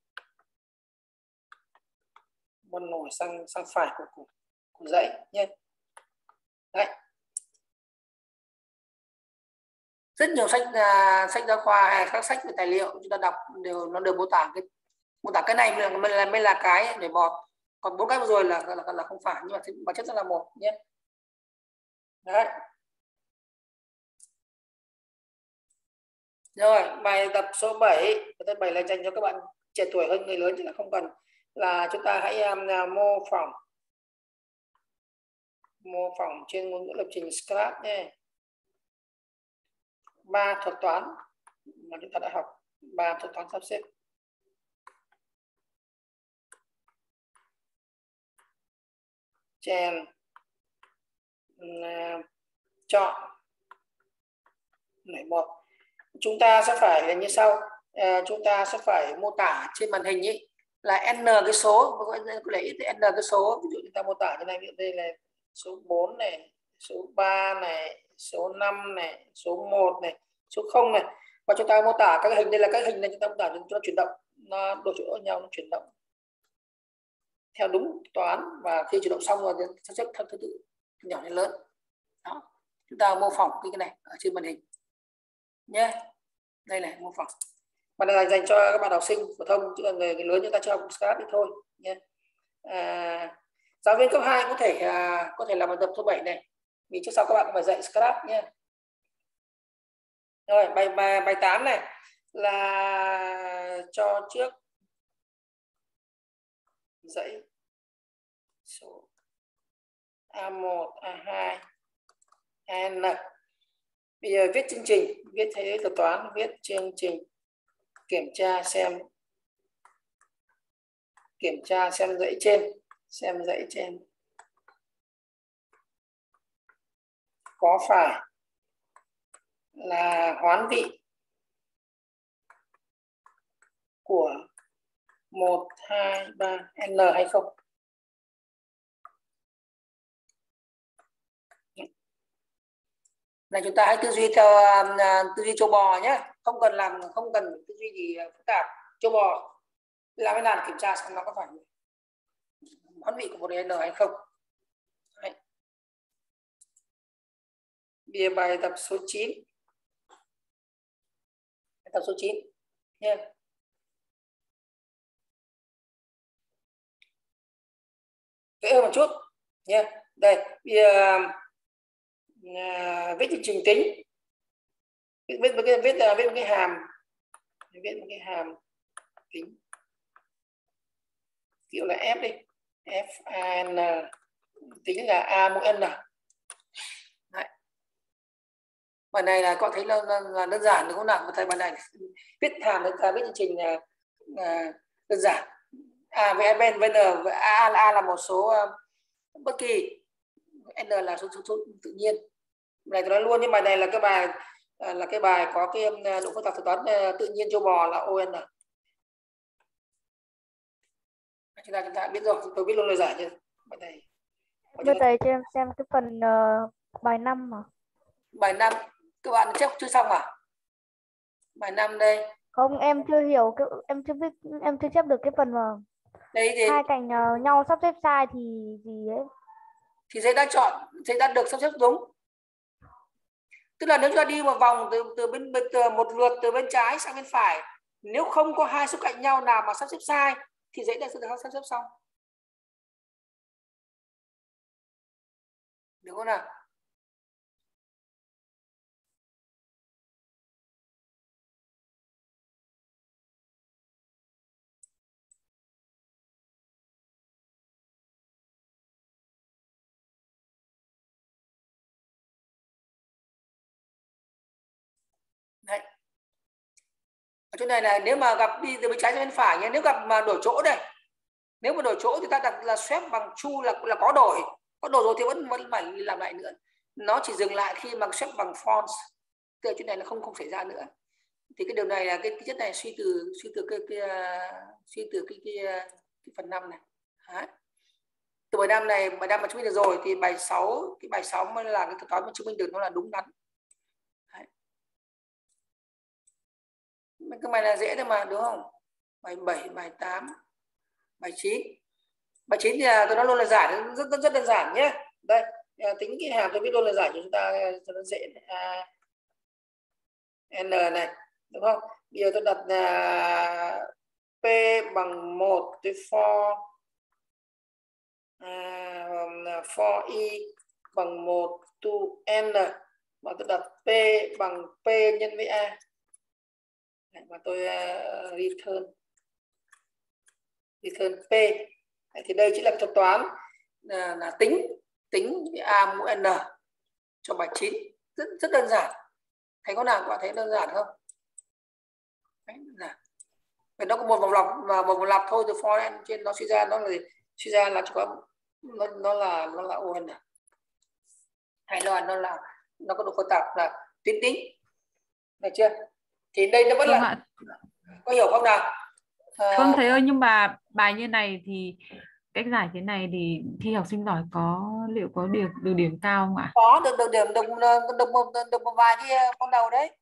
bật nổi sang sang phải của của, của dãy nhé. Đấy, rất nhiều sách uh, sách giáo khoa hay các sách về tài liệu chúng ta đọc đều nó đều mô tả cái mô tả cái này mới là mới là, mới là cái để bọt, còn bốn cái vừa rồi là, là là là không phải, nhưng mà bản chất là một nhé. Đấy. Rồi bài tập số bảy, bài tập bảy là dành cho các bạn trẻ tuổi hơn người lớn chứ là không cần, là chúng ta hãy um, mô phỏng mô phỏng trên ngôn ngữ lập trình Scratch nhé. Ba thuật toán mà chúng ta đã học, ba thuật toán sắp xếp. Chèn, uh, chọn, nảy một. Chúng ta sẽ phải là như sau, uh, chúng ta sẽ phải mô tả trên màn hình ý, là n cái số, có lẽ ít n cái số, ví dụ chúng ta mô tả như này, ví dụ đây là số bốn này, số ba này, số năm này, số một này, số không này, và chúng ta mô tả các hình, đây là các hình này, chúng ta mô tả chúng ta chuyển động, nó đổi chỗ nhau, nó chuyển động theo đúng toán, và khi chuyển động xong rồi sắp xếp theo thứ tự nhỏ đến lớn. Đó, chúng ta mô phỏng cái cái này ở trên màn hình nhé. Đây này, mô phỏng. Mà này là dành cho các bạn học sinh phổ thông, chứ là người, người lớn chúng ta chưa học Scratch thì thôi nhé. À, giáo viên cấp hai có thể à, có thể làm bài tập số bảy này, vì trước sau các bạn cũng phải dạy Scratch nhé. Rồi bài bài bài tám này là cho trước dãy số a một, a hai, n. Bây giờ viết chương trình, viết thế thuật toán, viết chương trình, kiểm tra xem kiểm tra xem dãy trên, xem dãy trên có phải là hoán vị của một, hai, ba, n hay không. Này chúng ta hãy tư duy theo uh, tư duy châu bò nhé, không cần làm không cần tư duy gì phức tạp, châu bò làm cái nào kiểm tra xem nó có phải hoán vị của một n hay không. Đấy. Bây giờ bài tập số chín, bài tập số chín nhé. Yeah. Dễ hơn một chút nhé. Yeah. Đây bây giờ uh, viết chương trình tính, viết viết viết viết, viết, viết một cái hàm, viết một cái hàm tính, kiểu là f đi, f a n, tính là a mũ n. Đấy. Bài này là có thấy là, là, là đơn giản đúng không nào? Thầy bài này viết hàm được viết chương trình là, là đơn giản. A với bên bên n, a là a là một số uh, bất kỳ, n là số, số, số tự nhiên. Này tôi nói luôn, nhưng bài này là cái bài uh, là cái bài có cái uh, độ phức tạp thuật toán uh, tự nhiên châu bò là o n. Chúng ta chúng ta biết rồi, tôi biết luôn lời giải chưa? Bài này. Bây thầy cho em xem cái phần uh, bài năm mà. Bài năm các bạn chép chưa xong à? Bài năm đây. Không, em chưa hiểu cái em chưa biết em chưa chép được cái phần mà đây thì hai cạnh uh, nhau sắp xếp sai thì gì ấy. Thì dãy đã chọn, dãy đã được sắp xếp đúng. Tức là nếu chúng ta đi một vòng từ từ bên từ một lượt từ bên trái sang bên phải, nếu không có hai số cạnh nhau nào mà sắp xếp sai thì dãy đã được sắp xếp xong. Được không nào? Đấy. Ở chỗ này là nếu mà gặp đi từ bên trái sang bên phải nhé, nếu gặp mà đổi chỗ đây, nếu mà đổi chỗ thì ta đặt là swap bằng chu là là có đổi, có đổi rồi thì vẫn vẫn phải làm lại nữa. Nó chỉ dừng lại khi mà swap bằng false. tức là chuyện này là không không xảy ra nữa. Thì cái điều này là cái, cái chất này suy từ suy từ cái, cái, cái suy từ cái cái, cái, cái phần năm này. Đấy. Từ bài năm này, bài năm mà chứng minh được rồi thì bài sáu, cái bài sáu mới là cái thuật toán mà chứng minh được nó là đúng đắn. Đấy. Cái bài này dễ thôi mà, đúng không? Bài bảy, bài tám, bài chín. Bài chín thì tôi nói luôn là giải rất rất, rất đơn giản nhé. Đây, tính cái hàm tôi biết luôn là giải cho chúng ta cho nó dễ. À, n này, đúng không? Bây giờ tôi đặt là p bằng một tới for à, for y bằng một to n, và tôi đặt p bằng p nhân với a. Và tôi uh, return return p. Thì đây chỉ là thuật toán là, là tính tính a mũ n cho bài chín, rất rất đơn giản. Thầy có nào các bạn thấy đơn giản không? Đấy, đơn giản. Vì nó có một vòng lặp và một vòng lặp thôi, từ for trên nó suy ra nó là gì? Suy ra là chỉ có nó, nó là nó là o n, hay là nó là nó có độ phức tạp là tuyến tính, được chưa? Thì đây nó vẫn Vâng là ạ. Có hiểu không nào? À, Vâng thầy ơi, nhưng mà bài như này thì cách giải thế này thì thi học sinh giỏi có liệu có được được điểm cao không ạ? có được được điểm được được, được, một, được một vài cái con đầu đấy.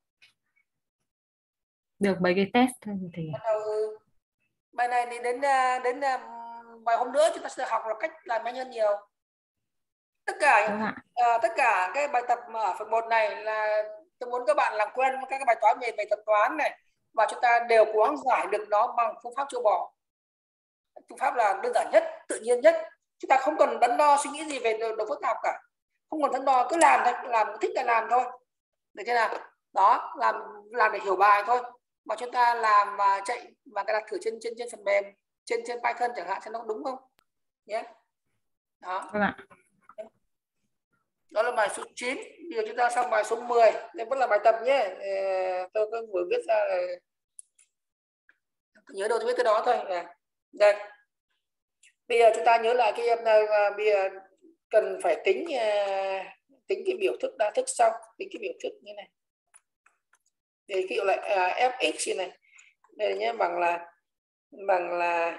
Được mấy cái test thôi thì Con đầu, bài này thì đến đến bài hôm nữa chúng ta sẽ học là cách làm nhanh hơn nhiều. Tất cả vâng ạ. à, tất cả cái bài tập mà ở phần một này là tôi muốn các bạn làm quen với các cái bài toán về bài tập toán này, và chúng ta đều cố gắng giải được nó bằng phương pháp châu bò. Phương pháp là đơn giản nhất, tự nhiên nhất. Chúng ta không cần đắn đo suy nghĩ gì về độ phức tạp cả, không cần đắn đo, cứ làm thôi, làm thích là làm thôi, được chưa nào? Đó, làm làm để hiểu bài thôi, mà chúng ta làm và chạy và cái đặt thử trên trên trên phần mềm, trên trên Python chẳng hạn, xem nó đúng không nhé. Yeah. Đó. Vâng ạ. Đó là bài số chín. Bây giờ chúng ta sang bài số mười. Đây vẫn là bài tập nhé. Tôi có vừa viết ra là... nhớ đâu tôi viết cái đó thôi. Đây. Bây giờ chúng ta nhớ lại cái bây giờ cần phải tính tính cái biểu thức đa thức sau, tính cái biểu thức như này. Để ví dụ lại fx này. Đây nhé, bằng là bằng là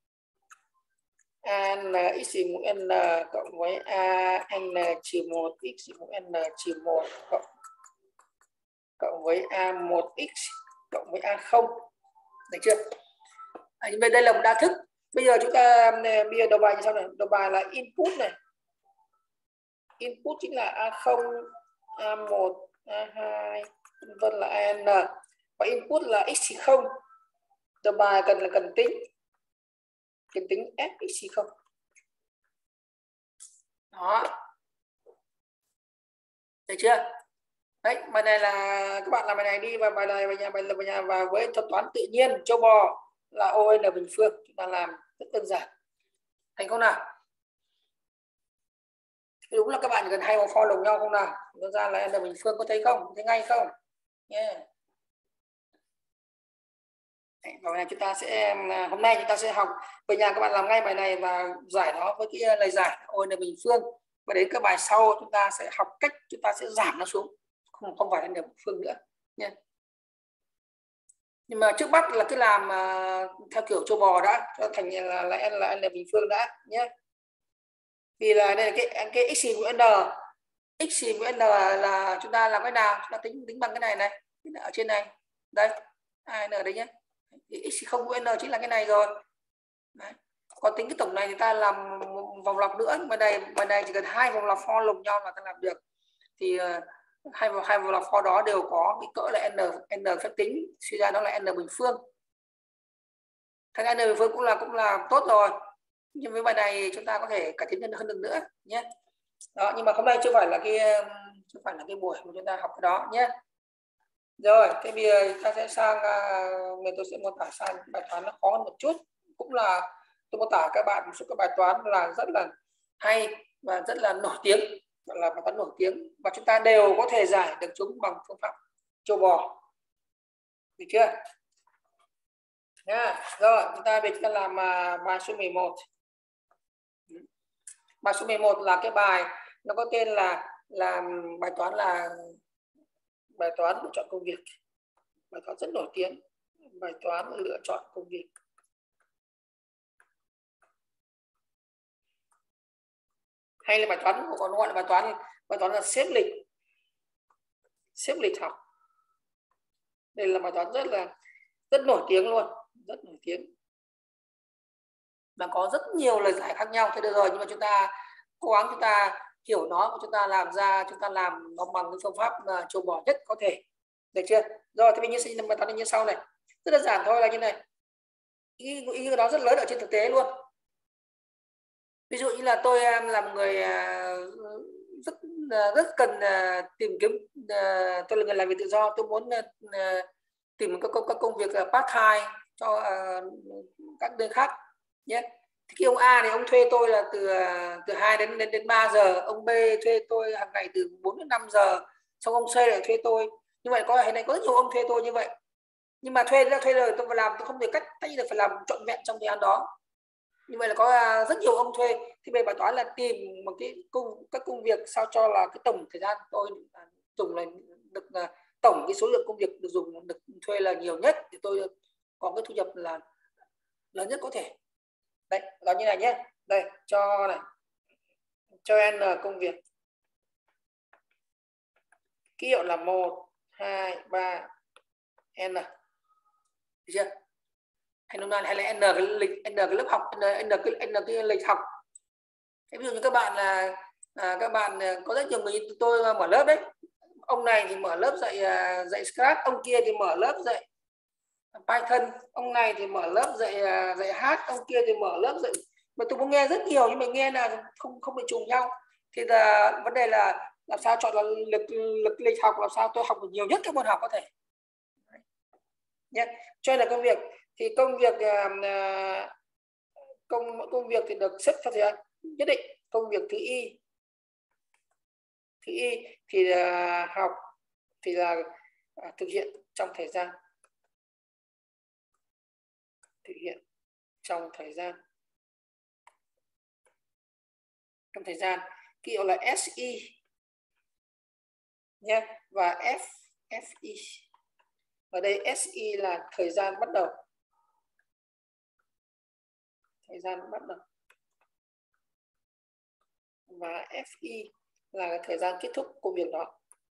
a n x mũ n cộng với a n trừ một x mũ n trừ một cộng cộng với a một x cộng với a không, được chưa? À, nhưng đây là một đa thức. Bây giờ chúng ta bây giờ đầu bài như sau này, đầu bài là input này, input chính là a không, a một, a hai, vân vân là an, và input là x không. Đầu bài cần là cần tính cần tính fx không. Đó, được chưa? Đấy, bài này là các bạn làm bài này đi, và bài này về nhà bài là về nhà và với thuật toán tự nhiên châu bò là o n bình phương, chúng ta làm rất đơn giản. Thành công nào? Đúng là các bạn cần hai vòng for đồng nhau không nào? Nó ra là n bình phương, có thấy không? Thấy ngay không? Yeah. Đấy, bài này chúng ta sẽ hôm nay chúng ta sẽ học về nhà, các bạn làm ngay bài này và giải nó với cái lời giải o n bình phương, và đến các bài sau chúng ta sẽ học cách chúng ta sẽ giảm nó xuống, không không phải là n bình phương nữa nha. Nhưng mà trước mắt là cứ làm uh, theo kiểu châu bò đã, cho thành là là n là n bình phương đã nhé. Vì là đây là cái cái x của n, x của n là, là chúng ta làm cái nào? Chúng ta tính tính bằng cái này này, ở trên này đây, a n đấy nhé. Thì x không của n chính là cái này rồi. Đấy. Còn tính cái tổng này thì ta làm một vòng lặp nữa, bên này bên này chỉ cần hai vòng lặp for lồng nhau là ta làm được. Thì uh, hai vòng hai vòng lặp for đó đều có cái cỡ là n n phép tính, suy ra nó là n bình phương. Thành n bình phương cũng là cũng là tốt rồi. Nhưng với bài này chúng ta có thể cải tiến hơn được nữa nhé. Đó, nhưng mà hôm nay chưa phải là cái chưa phải là cái buổi mà chúng ta học cái đó nhé. Rồi, thế bây giờ ta sẽ sang uh, mình tôi sẽ mô tả sang bài toán nó khó hơn một chút, cũng là tôi mô tả các bạn một số các bài toán là rất là hay và rất là nổi tiếng, gọi là bài toán nổi tiếng, và chúng ta đều có thể giải được chúng bằng phương pháp châu bò, được chưa? Nha. Rồi, chúng ta bây giờ làm uh, bài số mười một. Bài số mười một là cái bài nó có tên là là bài toán là bài toán lựa chọn công việc, bài toán rất nổi tiếng, bài toán lựa chọn công việc. Hay là bài toán còn gọi là bài toán bài toán là xếp lịch, xếp lịch học. Đây là bài toán rất là rất nổi tiếng luôn, rất nổi tiếng và có rất nhiều lời giải khác nhau. Thế được rồi, nhưng mà chúng ta cố gắng chúng ta hiểu nó và chúng ta làm ra, chúng ta làm nó bằng cái phương pháp mà trâu bò nhất có thể, được chưa? Rồi thì mình như xin bài toán như sau này, rất đơn giản thôi, là như này, ý, ý của nó rất lớn ở trên thực tế luôn. Ví dụ như là tôi là một người rất rất cần tìm kiếm, tôi là người làm việc tự do, tôi muốn tìm các công, các công việc part time cho các nơi khác nhé. Thì cái ông A này ông thuê tôi là từ từ hai đến đến đến ba giờ, ông B thuê tôi hàng ngày từ bốn đến năm giờ, xong ông C lại thuê tôi. Như vậy có hiện nay có rất nhiều ông thuê tôi như vậy, nhưng mà thuê đã thuê rồi tôi phải làm, tôi không được cách tất nhiên là phải làm trọn vẹn trong thời gian đó. Như vậy là có rất nhiều ông thuê, thì về bài toán là tìm một cái công các công việc sao cho là cái tổng thời gian tôi dùng là được là tổng cái số lượng công việc được dùng được thuê là nhiều nhất, thì tôi có cái thu nhập là lớn nhất có thể. Đây, đó như này nhé. Đây, cho này, cho n công việc, ký hiệu là một, hai, ba, n, được chưa? Hay nôm na hay là n cái lịch, n cái lớp học, n n cái n cái lịch học. Thế ví dụ như các bạn là à, các bạn có rất nhiều người tôi mở lớp đấy, ông này thì mở lớp dạy dạy Scratch, ông kia thì mở lớp dạy Python, ông này thì mở lớp dạy dạy hát, ông kia thì mở lớp dạy, mà tôi muốn nghe rất nhiều nhưng mà nghe là không không bị trùng nhau. Thì là vấn đề là làm sao chọn là lịch lịch lịch học, làm sao tôi học được nhiều nhất các môn học có thể nhé. Cho nên là công việc thì công việc công công việc thì được xếp theo thời gian nhất định. Công việc thứ y thứ y thì là học thì là à, thực hiện trong thời gian thực hiện trong thời gian trong thời gian ký hiệu là ét i nhé, và F FI. Ở đây ét i là thời gian bắt đầu, thời gian bắt đầu, và ép i là thời gian kết thúc công việc đó.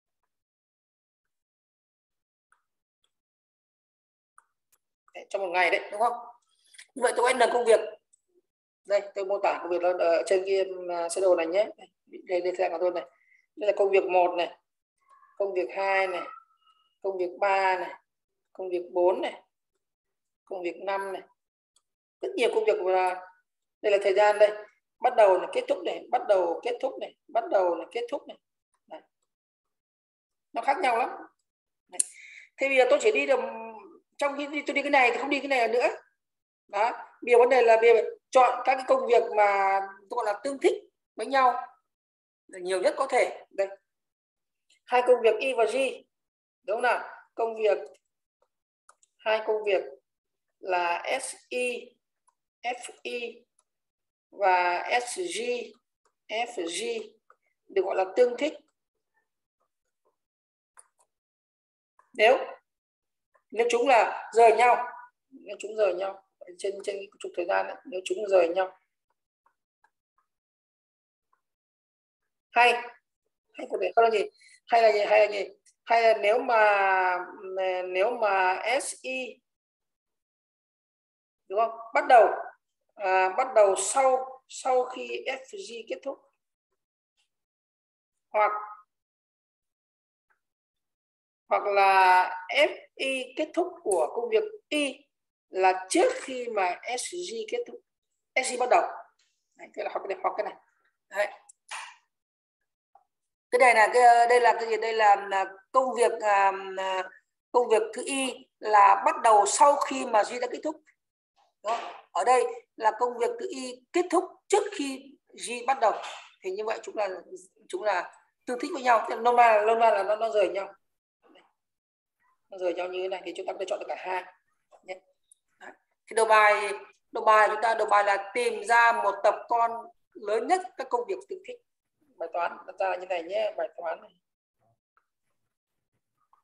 Đấy, trong một ngày đấy, đúng không? Như vậy tôi n công việc. Đây, tôi mô tả công việc ở trên kia sơ đồ này nhé. Đây, đây là của tôi này. Đây là công việc một này, công việc hai này, công việc ba này, công việc bốn này, công việc năm này. Rất nhiều công việc. Và đây là thời gian đây. Bắt đầu là kết thúc này, bắt đầu kết thúc này, bắt đầu là kết thúc này. Đấy. Nó khác nhau lắm. Đấy. Thế bây giờ tôi chỉ đi được, trong khi tôi đi cái này thì không đi cái này nữa. Đó. Bây giờ vấn đề là bây giờ chọn các cái công việc mà gọi là tương thích với nhau là nhiều nhất có thể. Đây, hai công việc Y và G, đúng không nào? Công việc hai công việc là ét i, ép i và ét giê, ép giê được gọi là tương thích. Nếu nếu chúng là rời nhau, nếu chúng rời nhau trên trên trục thời gian ấy, nếu chúng rời nhau, hay hay có thể không là gì, hay là gì, hay là gì, hay là nếu mà nếu mà ét i, đúng không, bắt đầu à, bắt đầu sau sau khi ép giê kết thúc, hoặc hoặc là ép i kết thúc của công việc Y là trước khi mà ét giê kết thúc, ét giê bắt đầu. Đấy, thế là học cái này, học cái này. Đấy. Cái này là cái đây là cái gì? Đây là, là công việc à, công việc thứ Y là bắt đầu sau khi mà G đã kết thúc. Đó. Ở đây là công việc thứ Y kết thúc trước khi G bắt đầu. Thì như vậy chúng là chúng là tương thích với nhau. Nôm na nôm na là nó nó rời nhau. Nó rời nhau như thế này thì chúng ta có thể chọn được cả hai. Nhé. Thì đầu bài đầu bài chúng ta đầu bài là tìm ra một tập con lớn nhất các công việc tương thích. Bài toán đặt ra là như này nhé, bài toán này.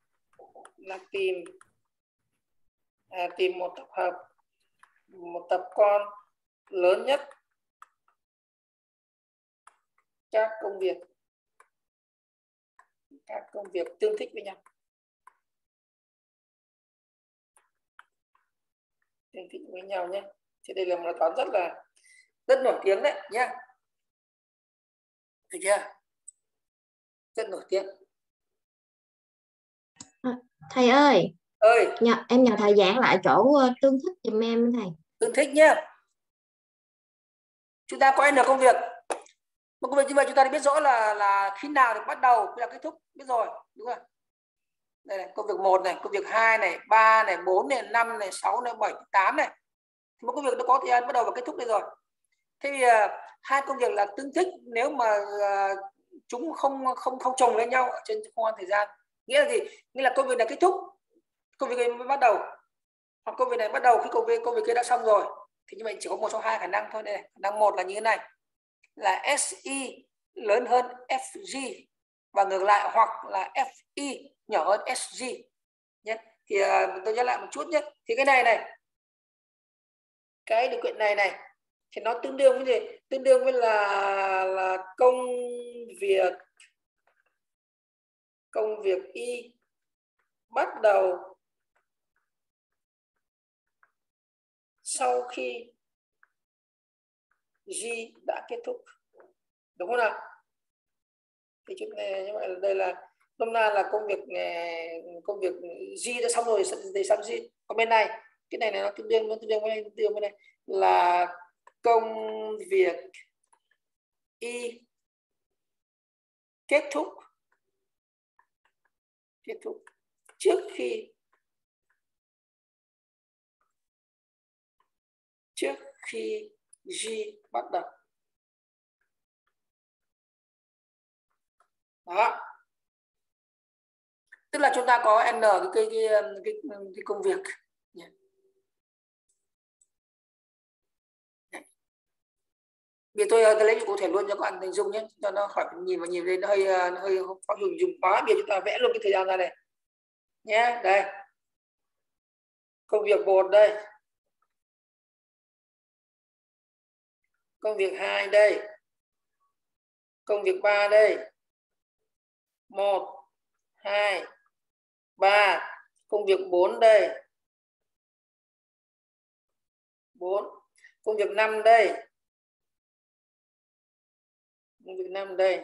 là tìm à, tìm một tập hợp, một tập con lớn nhất các công việc các công việc tương thích với nhau, tương thích với nhau nhé. Thì đây là một bài toán rất là rất nổi tiếng đấy nhé, được chưa? Rất nổi tiếng. Thầy ơi, ơi nhờ, em nhờ thầy giảng lại chỗ uh, tương thích giùm em thầy. tương thích nhé. Chúng ta có n công việc. Một công việc như vậy chúng ta đã biết rõ là là khi nào được bắt đầu, khi nào kết thúc, biết rồi, đúng không? Đây này, công việc một này, công việc hai này, ba này, bốn này, năm này, sáu này, bảy, tám này. Thì một công việc nó có thời gian bắt đầu và kết thúc đây rồi. Thế thì uh, hai công việc là tương thích nếu mà uh, chúng không không không chồng lên nhau ở trên không gian thời gian. Nghĩa là gì? Nghĩa là công việc này kết thúc, công việc này mới bắt đầu, hoặc công việc này bắt đầu khi công việc công việc kia đã xong rồi. Thì như vậy chỉ có một trong hai khả năng thôi. Đây này, khả năng một là như thế này, là ét i lớn hơn ép giê và ngược lại, hoặc là ép i nhỏ hơn ét giê nhé. Thì uh, tôi nhắc lại một chút nhé. Thì cái này này, cái điều kiện này này thì nó tương đương với gì? Tương đương với là là công việc công việc y bắt đầu sau khi G đã kết thúc, đúng không nào? Thì chuyện này như vậy là đây là nôm na là công việc công việc G đã xong rồi thì xong G. Còn bên này cái này này nó tương đương nó tương đương với tương đương với này là công việc y kết thúc kết thúc trước khi trước khi G bắt đầu. Đó, tức là chúng ta có n cái cái cái, cái, cái công việc. Vì tôi, tôi lấy cụ thể luôn cho các bạn hình dung nhé, cho nó khỏi nhìn vào nhìn lên nó hơi nó hơi khó hình dung quá. Bây giờ chúng ta vẽ luôn cái thời gian ra này nhé. Đây, công việc một đây, công việc hai đây, công việc ba đây, một, hai, ba, công việc bốn đây, bốn, công việc năm đây, công việc năm đây,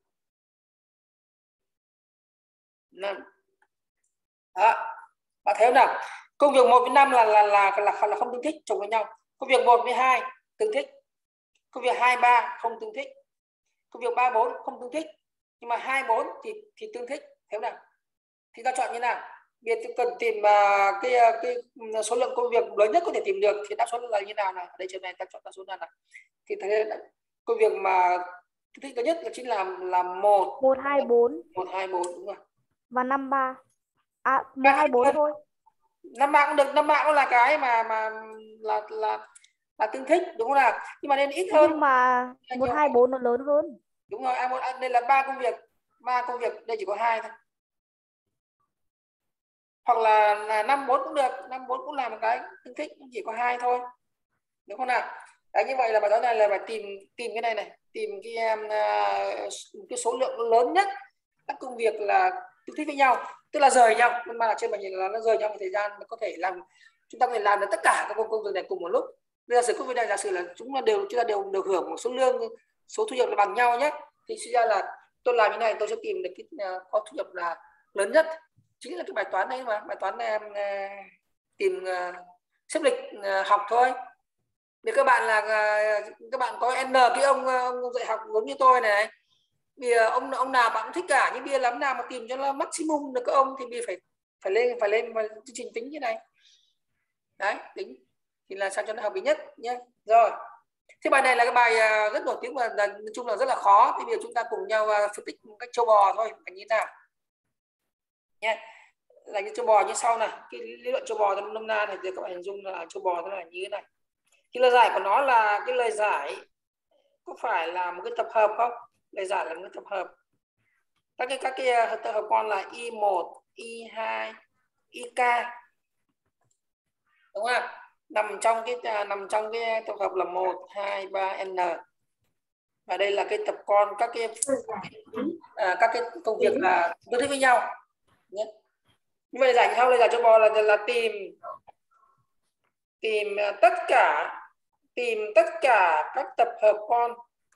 năm. Đó, bạn thấy không nào? Công việc một với năm là là là là, là không tương thích, chồng với nhau. Công việc một với hai tương thích, công việc hai ba không tương thích, công việc ba bốn không tương thích, nhưng mà hai bốn thì thì tương thích. Thế nào? Thì ta chọn như nào? Bây giờ tôi cần tìm uh, cái cái số lượng công việc lớn nhất có thể tìm được thì đáp số là như nào nào? Ở đây trường này ta chọn đáp số nào nào? Thì thấy công việc mà tương thích lớn nhất là chính là là một một hai bốn một hai bốn đúng không? và năm ba. À, một hai bốn thôi. Năm ba cũng được, năm ba cũng là cái mà mà là là là tương thích, đúng không nào? Nhưng mà nên ít hơn. Nhưng mà một hai bốn nó lớn hơn. Đúng rồi, a một đây là ba công việc, ba công việc đây chỉ có hai thôi. Hoặc là là năm bốn cũng được, năm bốn cũng là một cái tương thích, chỉ có hai thôi, đúng không nào? Đấy, như vậy là bài toán này là phải tìm tìm cái này này, tìm cái uh, cái số lượng lớn nhất các công việc là tương thích với nhau, tức là rời nhau, nhưng mà là trên màn hình là nó rời nhau một thời gian, nó có thể làm chúng ta có thể làm được tất cả các công việc này cùng một lúc. Bây giờ sự công việc này giả sử là chúng ta đều chúng ta đều được hưởng một số lương, số thu nhập là bằng nhau nhé, thì suy ra là tôi làm như này tôi sẽ tìm được cái uh, có thu nhập là lớn nhất. Chính là cái bài toán đấy mà, bài toán này uh, tìm uh, xếp lịch uh, học thôi. Thì các bạn là uh, các bạn có n cái ông, ông dạy học giống như tôi này, vì uh, ông ông nào bạn cũng thích cả, nhưng bây giờ làm nào mà tìm cho nó maximum được các ông thì bây phải phải lên phải lên chương trình tính như này đấy, tính thì là sao cho nó hợp lý nhất nhé. Rồi, thế bài này là cái bài uh, rất nổi tiếng và nói chung là rất là khó. Thì bây giờ chúng ta cùng nhau uh, phân tích một cách châu bò thôi, là như thế nào nhé. Là như châu bò như sau này, cái lý luận châu bò trong nôm na này thì các bạn hình dung là châu bò nó là như thế này. Cái lời giải của nó là cái lời giải có phải là một cái tập hợp không? Lời giải là một cái tập hợp. Các cái các cái tập hợp con là i một, y hai, ik, đúng không? Nằm trong cái nằm trong cái tập hợp là một, hai, ba, n. Và đây là cái tập con các cái à, các cái công việc là tương thích với nhau. Như vậy giải sau đây là cho bò là là tìm tìm tất cả tìm tất cả các tập hợp con,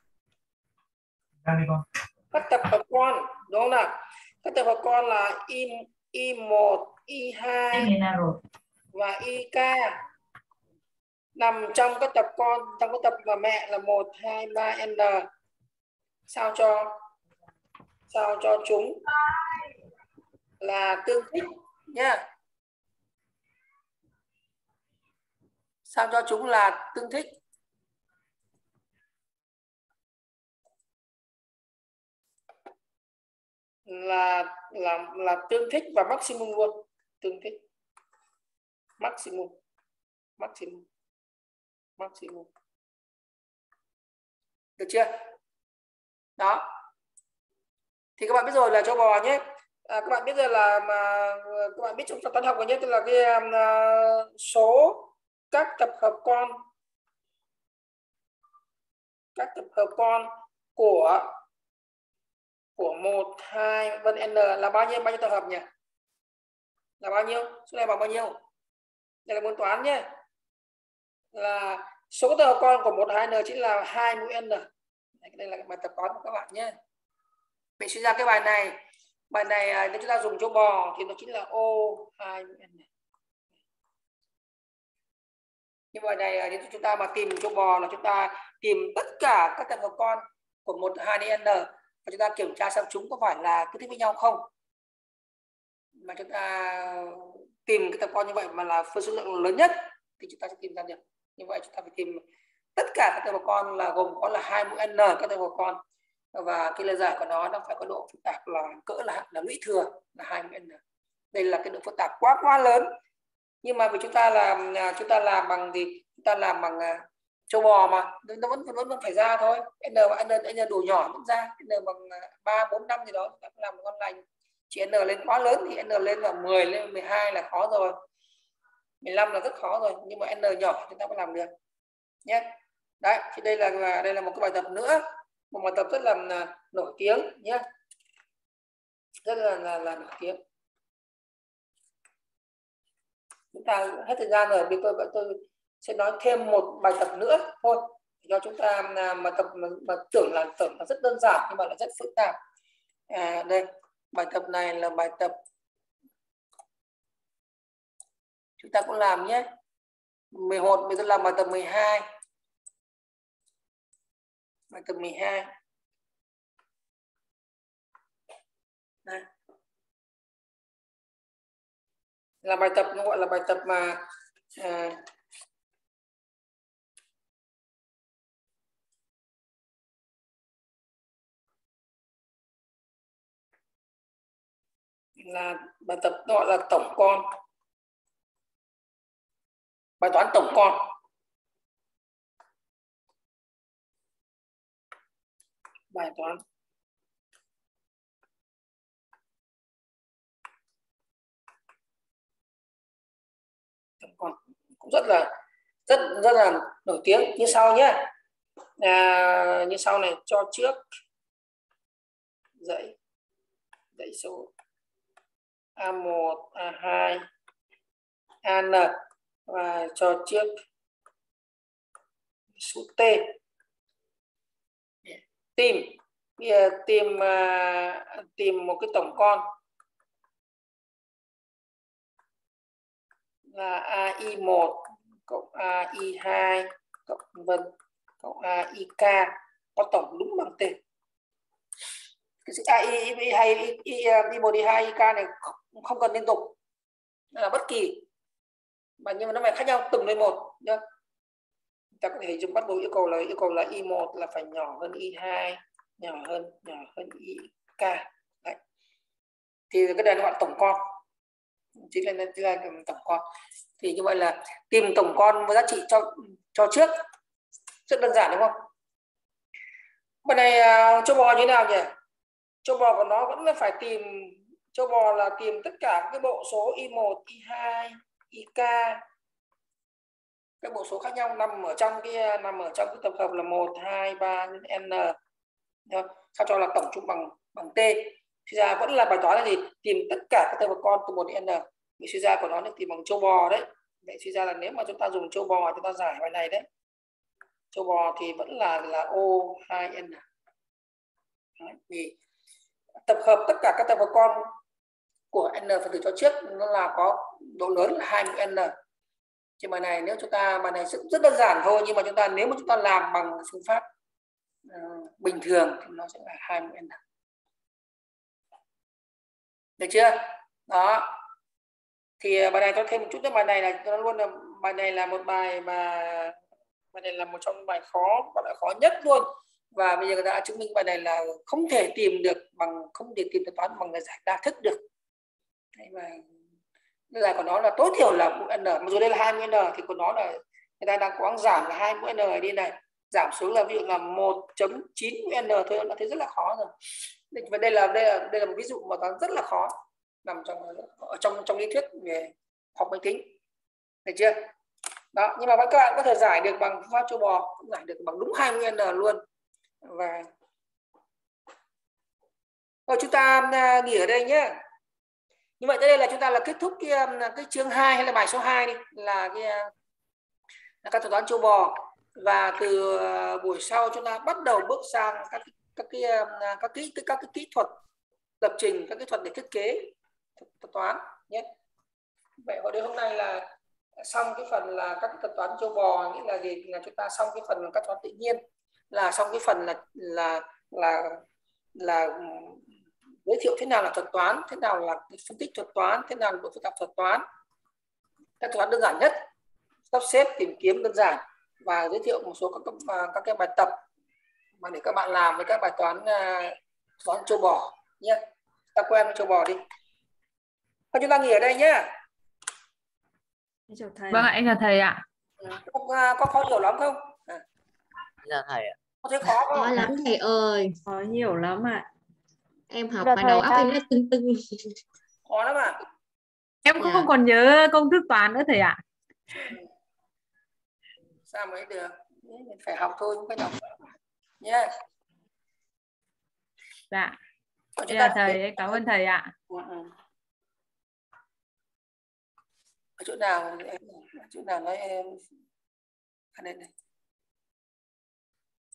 các tập hợp con, đúng không nào? Các tập hợp con là y y một, y hai và ik nằm trong các tập con, trong cái tập mà mẹ là một, hai, ba, n. Sao cho sao cho chúng là tương thích nhá. Sao cho chúng là tương thích. Là là là tương thích và maximum luôn. Tương thích. Maximum. Maximum. Maximum. Được chưa? Đó. Thì các bạn biết rồi là cho bò nhé. À, các bạn biết rồi là mà các bạn biết trong toán học rồi nhé, tức là cái uh, số các tập hợp con các tập hợp con của của một, hai vân n là bao nhiêu bao nhiêu tập hợp nhỉ? Là bao nhiêu? Số này bằng bao nhiêu? Đây là môn toán nhé. Là số tập hợp con của một, hai n chính là hai mũ n. Đây là bài tập toán của các bạn nhé. Vậy suy ra cái bài này, bài này nếu chúng ta dùng cho bò thì nó chính là O hai mũ n. Như bài này nếu chúng ta mà tìm cho bò là chúng ta tìm tất cả các tập hợp con của một, hai đến n và chúng ta kiểm tra xem chúng có phải là tương thích với nhau không. Mà chúng ta tìm cái tập con như vậy mà là phân số lượng lớn nhất thì chúng ta sẽ tìm ra được. Như vậy chúng ta phải tìm tất cả các tập hợp con là gồm có là hai mũ n các tập hợp con, và cái lời giải của nó nó phải có độ phức tạp là cỡ là là lũy thừa là hai mũ n. Đây là cái độ phức tạp quá quá lớn. Nhưng mà vì chúng ta làm chúng ta làm bằng gì? Chúng ta làm bằng châu bò mà nó vẫn vẫn vẫn phải ra thôi. N và n, n đủ nhỏ vẫn ra. N bằng ba, bốn, năm gì đó chúng ta làm một con lành. Chỉ n lên quá lớn thì n lên là mười, lên mười hai là khó rồi. mười lăm là rất khó rồi, nhưng mà n nhỏ chúng ta có làm được. Nhé. Đấy, thì đây là đây là một cái bài tập nữa, một bài tập rất là nổi tiếng nhé. Rất là là, là nổi tiếng. Chúng ta hết thời gian rồi, vì tôi vẫn tôi sẽ nói thêm một bài tập nữa thôi cho chúng ta mà tập mà, mà tưởng là tưởng là rất đơn giản nhưng mà là rất phức tạp. À, đây bài tập này là bài tập chúng ta cũng làm nhé. mười một bây giờ làm bài tập mười hai. Bài tập mười hai. Đây. Là bài tập nó gọi là bài tập mà à, là bài tập gọi là tổng con, bài toán tổng con. Bài toán tổng con cũng rất là rất rất là nổi tiếng như sau nhé. À, như sau này, cho trước dãy dãy số a một, a hai, an và cho trước số t. Tìm tìm tìm một cái tổng con là a i một cộng a i hai cộng vân cộng a i k có tổng đúng bằng t. Cái chữ a i hay i một i hai i k này không, không cần liên tục là bất kỳ mà, nhưng mà nó phải khác nhau từng lên một nhá. Ta có thể dùng bắt buộc yêu cầu là yêu cầu là i một là phải nhỏ hơn i hai, nhỏ hơn nhỏ hơn i k. Đấy. Thì cái này nó gọi tổng con, chính là, chính là tổng con. Thì như vậy là tìm tổng con với giá trị cho cho trước, rất đơn giản đúng không? Bên này châu bò như thế nào nhỉ? Châu bò của nó vẫn phải tìm châu bò là tìm tất cả cái bộ số i một, i hai, ik, các bộ số khác nhau nằm ở trong cái nằm ở trong cái tập hợp là một, hai, ba n. Sao cho là tổng chung bằng bằng t. Suy ra vẫn là bài toán là gì? Tìm tất cả các tập hợp con từ một đến n. Vậy suy ra của nó được tìm bằng châu bò đấy. Vậy suy ra là nếu mà chúng ta dùng châu bò chúng ta giải bài này đấy. Châu bò thì vẫn là là O hai n. Đấy, vì tập hợp tất cả các tập hợp con của n phần tử cho trước nó là có độ lớn là hai mũ n. Trên bài này nếu chúng ta bài này rất đơn giản thôi, nhưng mà chúng ta nếu mà chúng ta làm bằng phương pháp uh, bình thường thì nó sẽ là hai mũ n. Được chưa? Đó. Thì bài này tôi thêm một chút nữa, bài này là nó luôn là bài này là một bài mà bài này là một trong bài khó, gọi là khó nhất luôn. Và bây giờ người ta đã chứng minh bài này là không thể tìm được bằng không thể tìm được toán bằng giải đa thức được. Đấy, và giải của nó là tối thiểu là mũ n, mặc dù đây là hai mũ n thì của nó là người ta đang cố gắng giảm là hai mũ n ở đi này, giảm xuống là ví dụ là một chấm chín mũ n thôi, nó thấy rất là khó rồi. Và đây là đây là đây là một ví dụ mà toán rất là khó nằm trong ở trong trong lý thuyết về học máy tính, được chưa? Đó, nhưng mà các bạn có thể giải được bằng phương pháp châu bò, cũng giải được bằng đúng hai mũ n luôn. Và rồi chúng ta nghỉ ở đây nhé. Như vậy tới đây là chúng ta là kết thúc cái cái chương hai hay là bài số hai đi, là cái là các thuật toán châu bò. Và từ buổi sau chúng ta bắt đầu bước sang các các cái các kỹ các cái kỹ thuật lập trình, các kỹ thuật để thiết kế thuật toán nhé. Vậy hồi đến hôm nay là xong cái phần là các thuật toán châu bò, nghĩa là gì? Là chúng ta xong cái phần các toán tự nhiên, là xong cái phần là là là là giới thiệu thế nào là thuật toán, thế nào là phân tích thuật toán, thế nào là độ phức tạp thuật toán, các thuật toán đơn giản nhất, sắp xếp tìm kiếm đơn giản, và giới thiệu một số các các cái bài tập mà để các bạn làm với các bài toán toán châu bò nhé. Ta quen với châu bò đi. Thôi chúng ta nghỉ ở đây nhé. Chào thầy. Vâng ạ, em chào thầy ạ. Có, có khó hiểu lắm không? À. Dạ thầy ạ. Có thấy khó không? Khó lắm thầy ơi. Khó nhiều lắm ạ. Em học Dạ mà thầy đầu óc à. em nó tưng tưng. Khó lắm à? Em cũng Dạ. không còn nhớ công thức toán nữa thầy ạ. Sao mới được? Mình phải học thôi, không phải đọc nhé. Dạ. Dạ thầy, em cảm ơn thầy ạ. Ừ, ừ. Ở chỗ nào em, ở chỗ nào nói em, ở đây này.